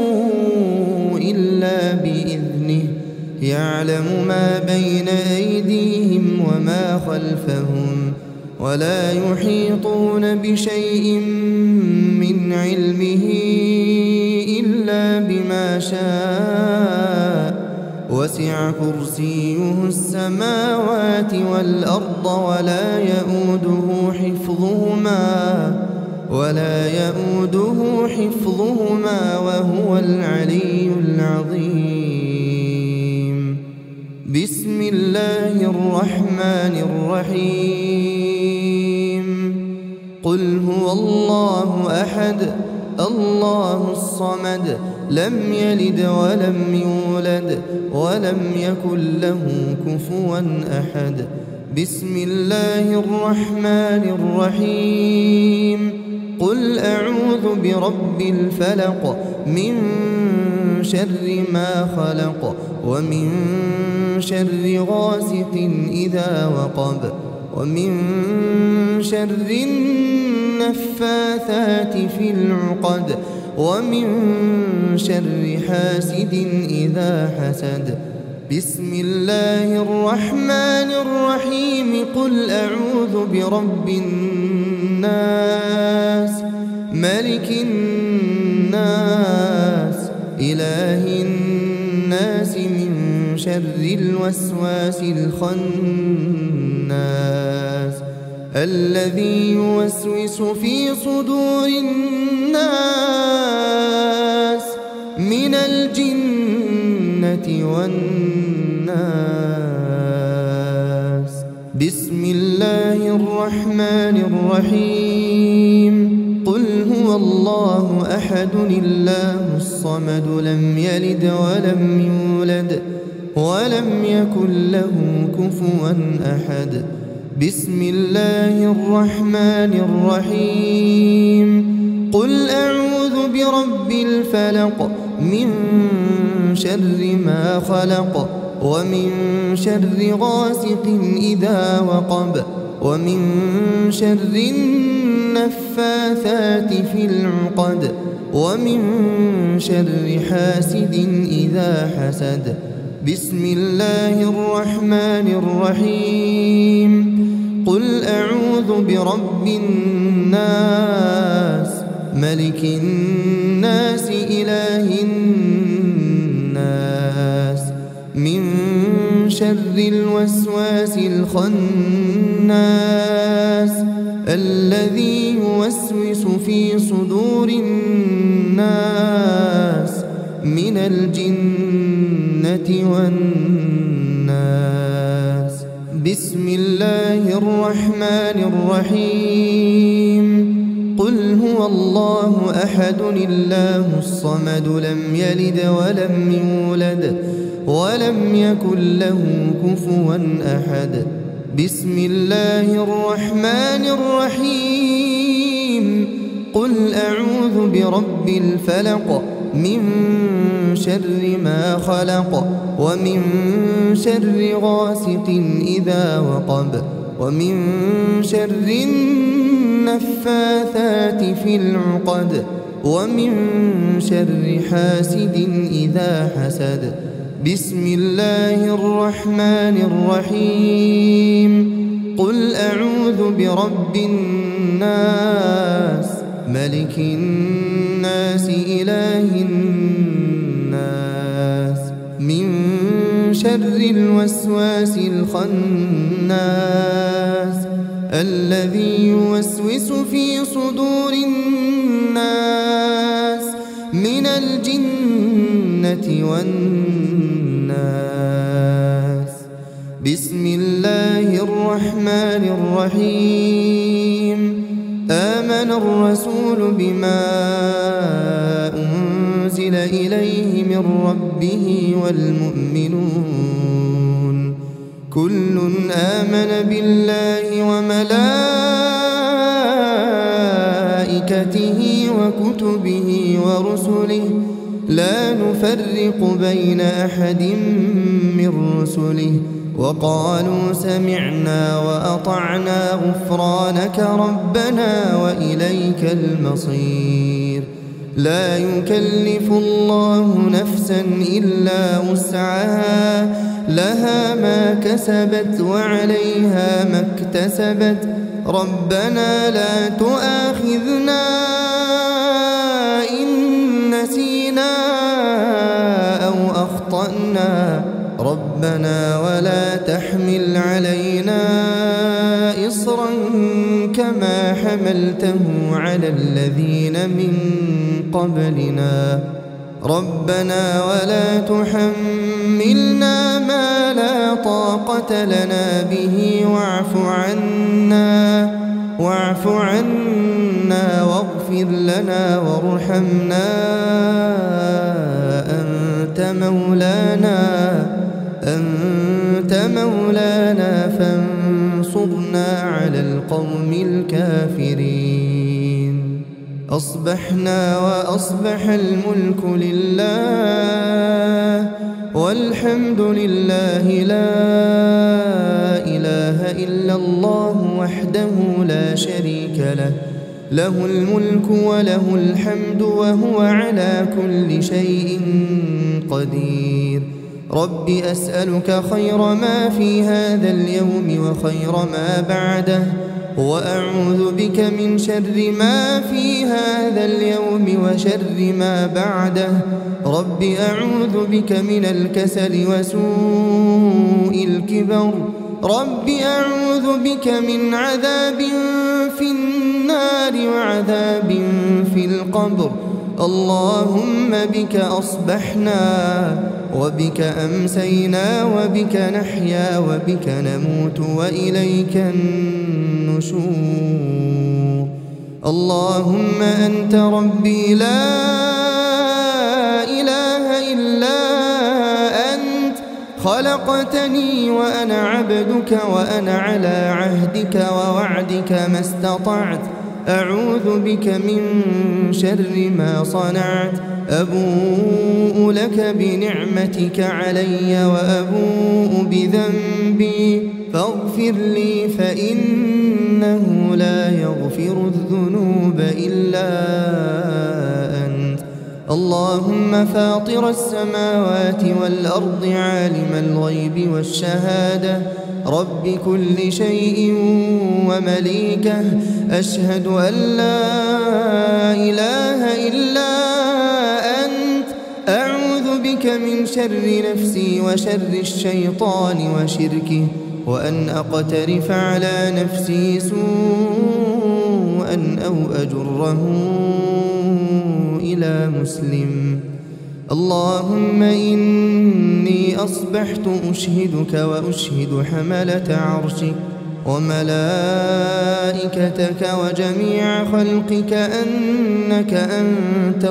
إلا بإذنه يعلم ما بين أيديهم وما خلفهم ولا يحيطون بشيء من علمه إلا بما شاء وسع كرسيه السماوات والأرض ولا يؤوده حفظهما ولا يؤوده حفظهما وهو العلي العظيم. بسم الله الرحمن الرحيم. قل هو الله أحد الله الصمد لم يلد ولم يولد ولم يكن له كفوا أحد. بسم الله الرحمن الرحيم. قل أعوذ برب الفلق من شر ما خلق ومن شر غاسق إذا وقب ومن شر النفاثات في العقد ومن شر حاسد إذا حسد. بسم الله الرحمن الرحيم. قل أعوذ برب الناس ملك الناس إله الناس من شر الوسواس الخناس الذي يوسوس في صدور الناس من الجنة والناس. بسم الله الرحمن الرحيم. قل هو الله أحد الله الصمد لم يلد ولم يولد ولم يكن له كفوا أحد. بسم الله الرحمن الرحيم. قل أعوذ برب الفلق من شر ما خلق ومن شر غاسق إذا وقب ومن شر النفاثات في العقد ومن شر حاسد إذا حسد. بسم الله الرحمن الرحيم. قل أعوذ برب الناس ملك الناس إله الناس من شر الوسواس الخناس الذي يوسوس في صدور الناس من الجنة والناس. بسم الله الرحمن الرحيم. قل هو الله أحد الله الصمد لم يلد ولم يولد ولم يكن له كفوا أحد. بسم الله الرحمن الرحيم. قل أعوذ برب الفلق من شر ما خلق ومن شر غاسق إذا وقب ومن شر النفاثات في العقد ومن شر حاسد إذا حسد. بسم الله الرحمن الرحيم. قل أعوذ برب الناس ملك الناس إله الناس من شر الوسواس الخناس الذي يوسوس في صدور الناس من الجنة والناس. بسم الله الرحمن الرحيم. آمن الرسول بما أنزل إليه من ربه والمؤمنون كل آمن بالله وملائكته وكتبه ورسله لا نفرق بين أحد من رسله وقالوا سمعنا وأطعنا غفرانك ربنا وإليك المصير. لا يكلف الله نفسا إلا وسعها لها ما كسبت وعليها ما اكتسبت ربنا لا تؤاخذنا إن نسينا أو أخطأنا ربنا ولا تحمل علينا إصرا كما حملته على الذين من قبلنا ربنا ولا تحملنا ما لا طاقة لنا به واعف عنا واعف عنا واغفر لنا وارحمنا أنت مولانا أنت مولانا فانصرنا على القوم الكافرين. أصبحنا وأصبح الملك لله والحمد لله لا إله إلا الله وحده لا شريك له له الملك وله الحمد وهو على كل شيء قدير. رب أسألك خير ما في هذا اليوم وخير ما بعده وأعوذ بك من شر ما في هذا اليوم وشر ما بعده. رب أعوذ بك من الكسل وسوء الكبر. رب أعوذ بك من عذاب في النار وعذاب في القبر. اللهم بك أصبحنا وبك أمسينا وبك نحيا وبك نموت وإليك النشور. اللهم أنت ربي لا إله إلا أنت خلقتني وأنا عبدك وأنا على عهدك ووعدك ما استطعت. أعوذ بك من شر ما صنعت. أبوء لك بنعمتك علي وأبوء بذنبي فاغفر لي فإنه لا يغفر الذنوب إلا أنت. اللهم فاطر السماوات والأرض عالم الغيب والشهادة رب كل شيء ومليكه أشهد أن لا إله إلا أنت. أعوذ بك من شر نفسي وشر الشيطان وشركه وأن أقترف على نفسي سوءا أو أجره إلى مسلم. اللهم إني أصبحت أشهدك وأشهد حملة عرشك وملائكتك وجميع خلقك أنك أنت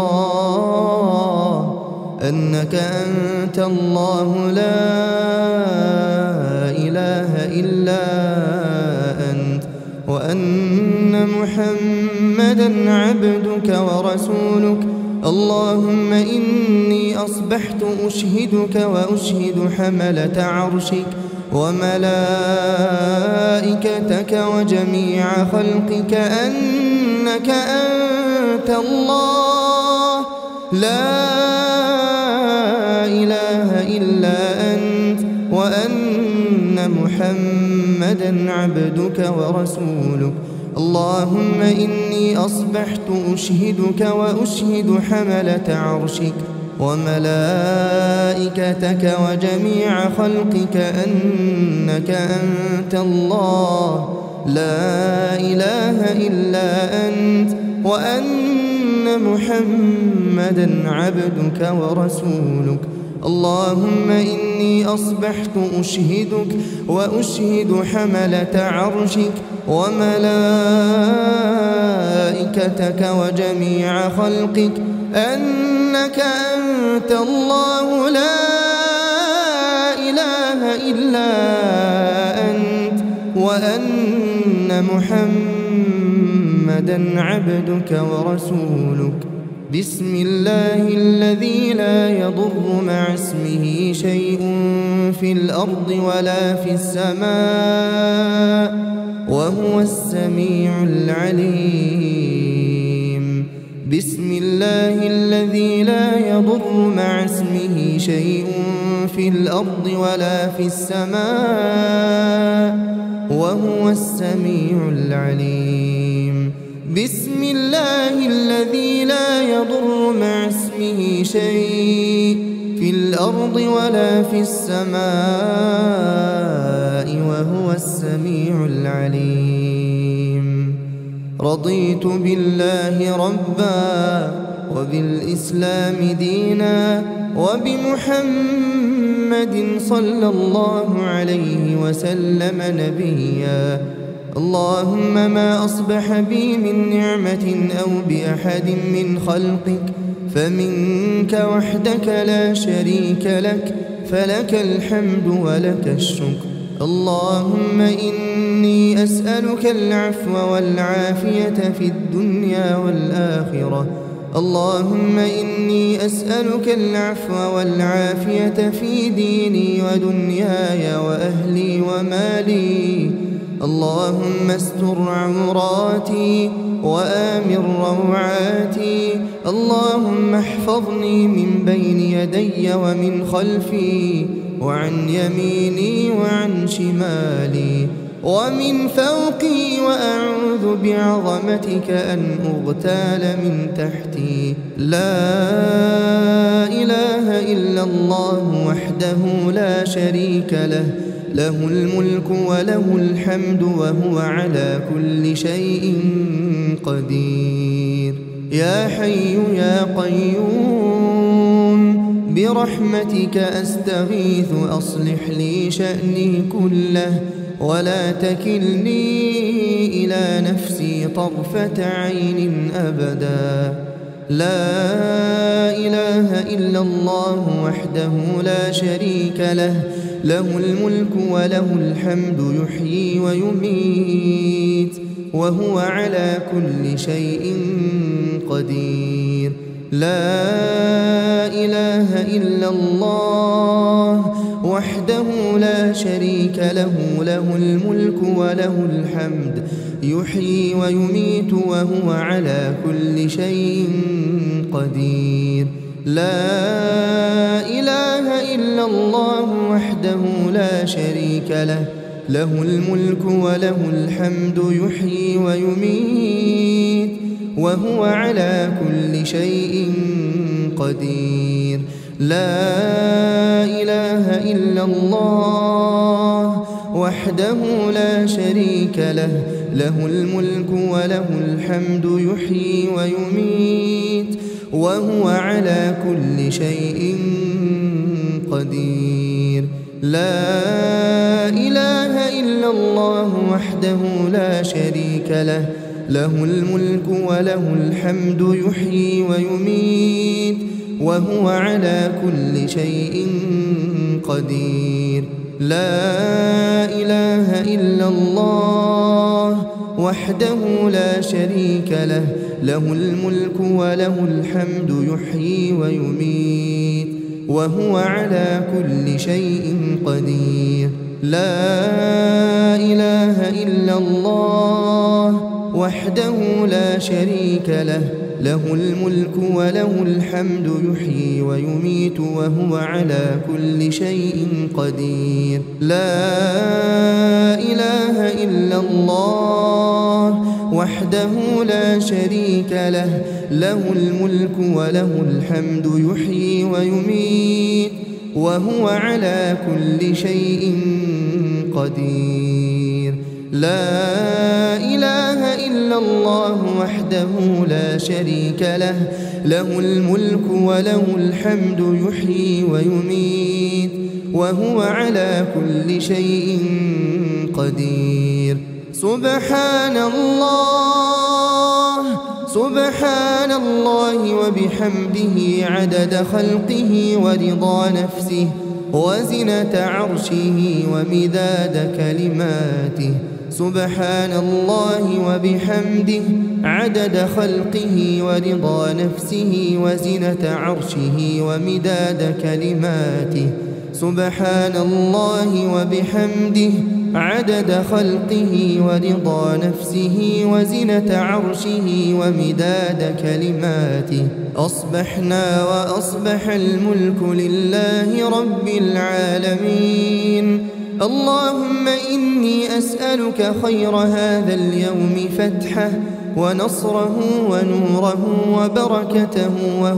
الله أنك أنت الله لا إله إلا أنت وأن محمدا عبدك ورسولك. اللهم إني أصبحت أشهدك وأشهد حملة عرشك وملائكتك وجميع خلقك أنك أنت الله لا إله إلا أنت، وأن محمدا عبدك ورسولك. اللهم إني أصبحت أشهدك وأشهد حملة عرشك وملائكتك وجميع خلقك أنك أنت الله لا إله إلا أنت، وأن محمدا عبدك ورسولك. اللهم إني أصبحت أشهدك وأشهد حملة عرشك وملائكتك وجميع خلقك أنك أنت الله لا إله إلا أنت، وأن محمدا عبدك ورسولك. بسم الله الذي لا يضر مع اسمه شيء في الأرض ولا في السماء وهو السميع العليم. بسم الله الذي لا يضر مع اسمه شيء في الأرض ولا في السماء وهو السميع العليم. بسم الله الذي لا يضر مع اسمه شيء في الأرض ولا في السماء وهو السميع العليم. رضيت بالله ربا وبالإسلام دينا وبمحمد صلى الله عليه وسلم نبيا. اللهم ما أصبح بي من نعمة أو بأحد من خلقك فمنك وحدك لا شريك لك، فلك الحمد ولك الشكر. اللهم إني أسألك العفو والعافية في الدنيا والآخرة. اللهم إني أسألك العفو والعافية في ديني ودنياي وأهلي ومالي. اللهم استر عوراتي وآمن روعاتي. اللهم احفظني من بين يدي ومن خلفي وعن يميني وعن شمالي ومن فوقي، وأعوذ بعظمتك أن أغتال من تحتي. لا إله إلا الله وحده لا شريك له، له الملك وله الحمد وهو على كل شيء قدير. يا حي يا قيوم برحمتك أستغيث أصلح لي شأني كله ولا تكلني إلى نفسي طرفة عين أبدا. لا إله إلا الله وحده لا شريك له، له الملك وله الحمد يحيي ويميت وهو على كل شيء قدير. لا إله إلا الله وحده لا شريك له، له الملك وله الحمد يحيي ويميت وهو على كل شيء قدير. لا إله إلا الله وحده لا شريك له، له الملك وله الحمد يحيي ويميت وهو على كل شيء قدير. لا إله إلا الله وحده لا شريك له، له الملك وله الحمد يحيي ويميت وهو على كل شيء قدير. لا إله إلا الله وحده لا شريك له، له الملك وله الحمد يحيي ويميت وهو على كل شيء قدير. لا إله إلا الله وحده لا شريك له، له الملك وله الحمد يحيي ويميت وهو على كل شيء قدير. لا إله إلا الله وحده لا شريك له، له الملك وله الحمد يحيي ويميت وهو على كل شيء قدير. لا إله إلا الله وحده لا شريك له، له الملك وله الحمد يحيي ويميت وهو على كل شيء قدير. لا إله إلا الله وحده لا شريك له، له الملك وله الحمد يحيي ويميت وهو على كل شيء قدير. سبحان الله سبحان الله وبحمده عدد خلقه ورضا نفسه وزنة عرشه ومداد كلماته. سبحان الله وبحمده عدد خلقه ورضا نفسه وزنة عرشه ومداد كلماته. سبحان الله وبحمده عدد خلقه ورضا نفسه وزنة عرشه ومداد كلماته. أصبحنا وأصبح الملك لله رب العالمين. اللهم إني أسألك خير هذا اليوم فتحه ونصره ونوره وبركته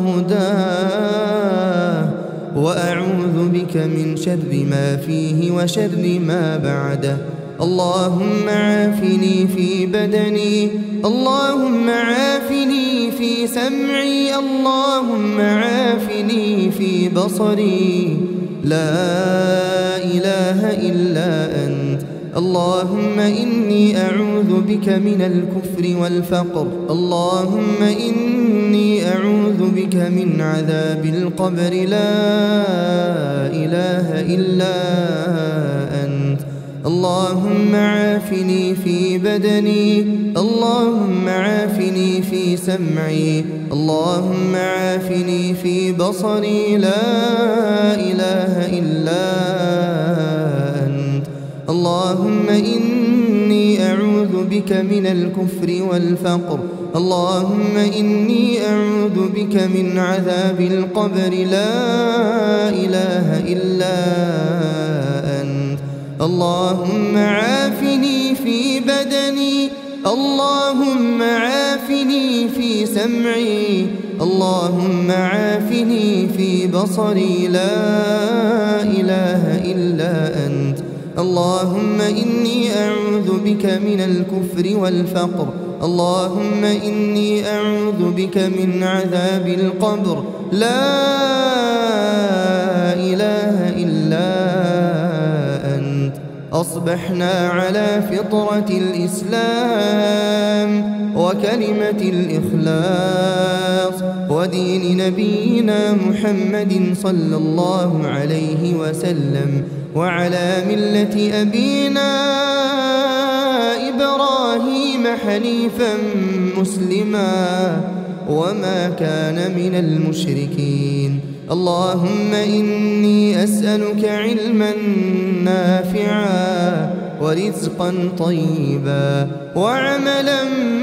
وهداه، وأعوذ بك من شر ما فيه وشر ما بعده. اللهم عافني في بدني، اللهم عافني في سمعي، اللهم عافني في بصري. لا إله إلا أنت. اللهم إني أعوذ بك من الكفر والفقر. اللهم إني أعوذ بك من عذاب القبر. لا إله إلا أنت. اللهم عافني في بدني، اللهم عافني في سمعي، اللهم عافني في بصري. لا إله إلا أنت. اللهم إني أعوذ بك من الكفر والفقر. اللهم إني أعوذ بك من عذاب القبر. لا إله إلا أنت. اللهم عافني في بدني، اللهم عافني في سمعي، اللهم عافني في بصري. لا إله إلا أنت. اللهم إني أعوذ بك من الكفر والفقر. اللهم إني أعوذ بك من عذاب القبر. لا إله إلا أنت. أصبحنا على فطرة الإسلام وكلمة الإخلاص ودين نبينا محمد صلى الله عليه وسلم، وعلى ملة أبينا إبراهيم حنيفا مسلما وما كان من المشركين. اللهم إني أسألك علما نافعا ورزقا طيبا وعملا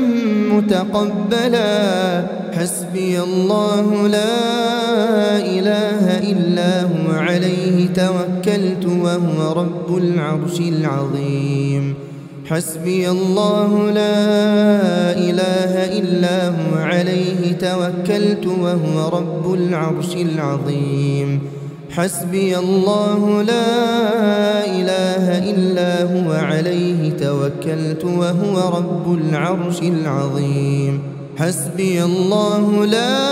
متقبلا. حسبي الله لا إله إلا هو عليه توكلت وهو رب العرش العظيم. حسبي الله لا إله إلا هو عليه توكلت وهو رب العرش العظيم. حسبي الله لا إله إلا هو عليه توكلت وهو رب العرش العظيم. حسبي الله لا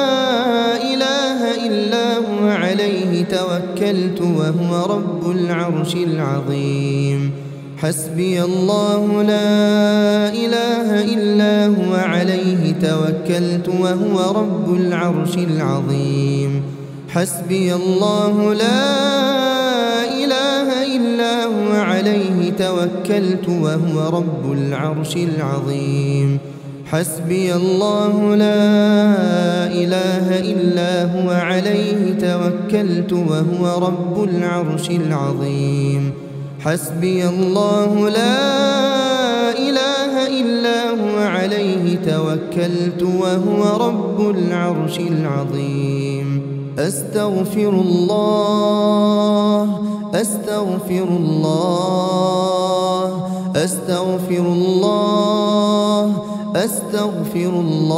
إله إلا هو عليه توكلت وهو رب العرش العظيم. حسبي الله لا إله إلا هو عليه توكلت وهو رب العرش العظيم. حسبي الله لا إله إلا هو عليه توكلت وهو رب العرش العظيم حسبي الله لا إله إلا هو عليه توكلت وهو رب العرش العظيم حسبي الله لا إله إلا هو عليه توكلت وهو رب العرش العظيم أستغفر الله أستغفر الله أستغفر الله أستغفر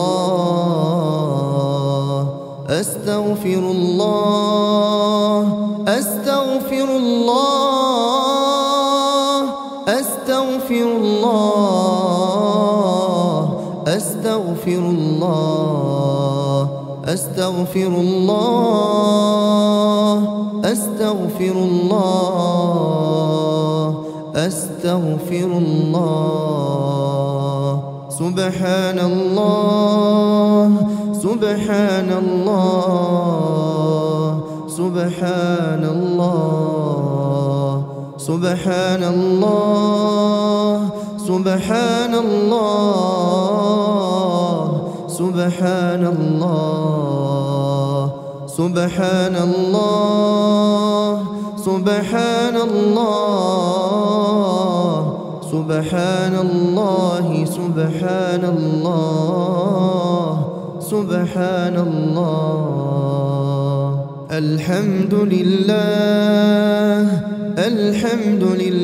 الله أستغفر الله أستغفر الله أستغفر الله أستغفر الله أستغفر الله أستغفر الله أستغفر الله سبحان الله سبحان الله سبحان الله سبحان الله سبحان الله سبحان الله سبحان الله سبحان الله سبحان الله سبحان الله سبحان الله الحمد لله الحمد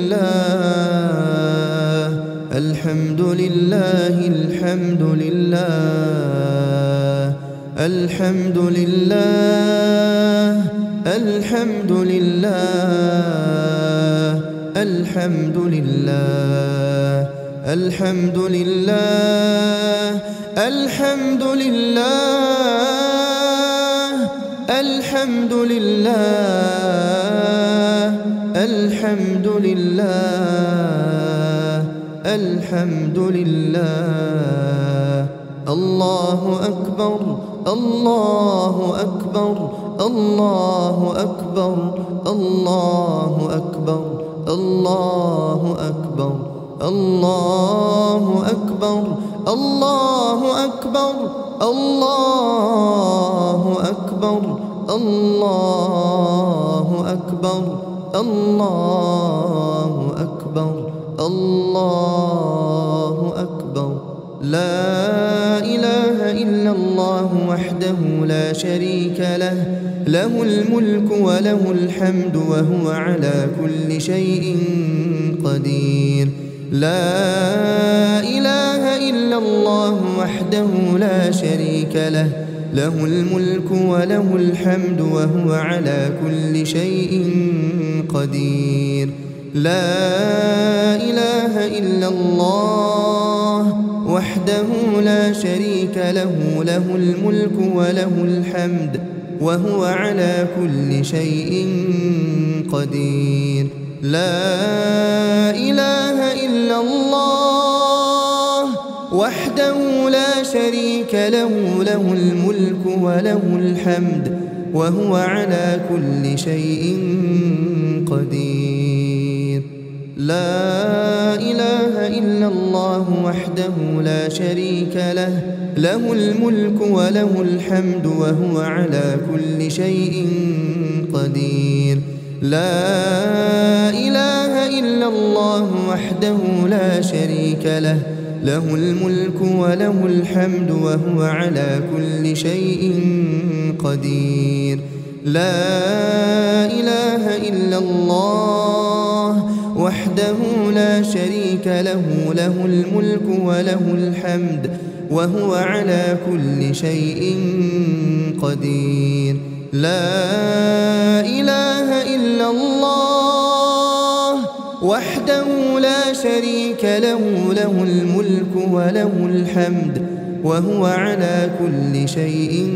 لله الحمد لله الحمد لله الحمد لله الحمد لله الحمد لله الحمد لله الحمد لله الحمد لله الحمد لله الحمد لله الله أكبر الله أكبر الله أكبر الله أكبر الله أكبر الله أكبر الله أكبر الله أكبر الله أكبر الله أكبر الله أكبر لا إله إلا الله وحده لا شريك له له الملك وله الحمد وهو على كل شيء قدير لا إله إلا الله وحده لا شريك له له الملك وله الحمد وهو على كل شيء قدير لا إله إلا الله وحده لا شريك له له الملك وله الحمد وهو على كل شيء قدير لا إله إلا الله وحده لا شريك له له الملك وله الحمد وهو على كل شيء قدير لا إله إلا الله وحده لا شريك له له الملك وله الحمد وهو على كل شيء قدير لا إله إلا الله وحده لا شريك له له الملك وله الحمد وهو على كل شيء قدير لا إله إلا الله وحده لا شريك له له الملك وله الحمد وهو على كل شيء قدير لا إله إلا الله وحده لا شريك له له الملك وله الحمد وهو على كل شيء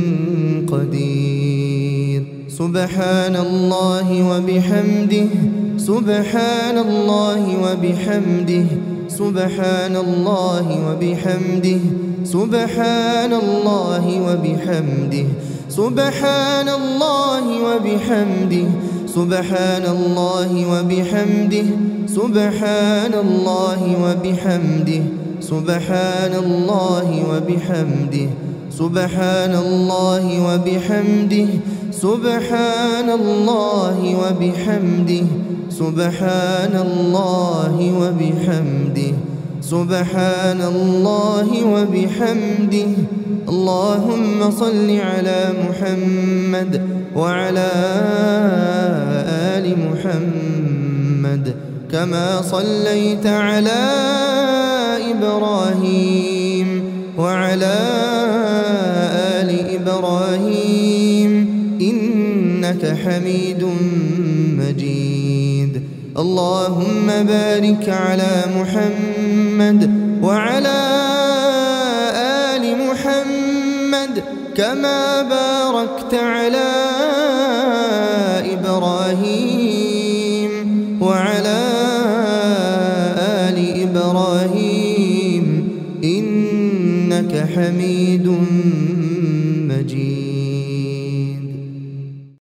قدير سبحان الله وبحمده سبحان الله وبحمده سبحان الله وبحمده سبحان الله وبحمده سبحان الله وبحمده سبحان الله وبحمده سبحان الله وبحمده سبحان الله وبحمده سبحان الله وبحمده سبحان الله وبحمده سبحان الله وبحمده سبحان الله وبحمده. اللهم صل على محمد وعلى آل محمد كما صليت على إبراهيم وعلى آل إبراهيم إنك حميد مجيد. اللهم بارك على محمد وعلى آل محمد كما باركت على إبراهيم وعلى آل إبراهيم إنك حميد مجيد.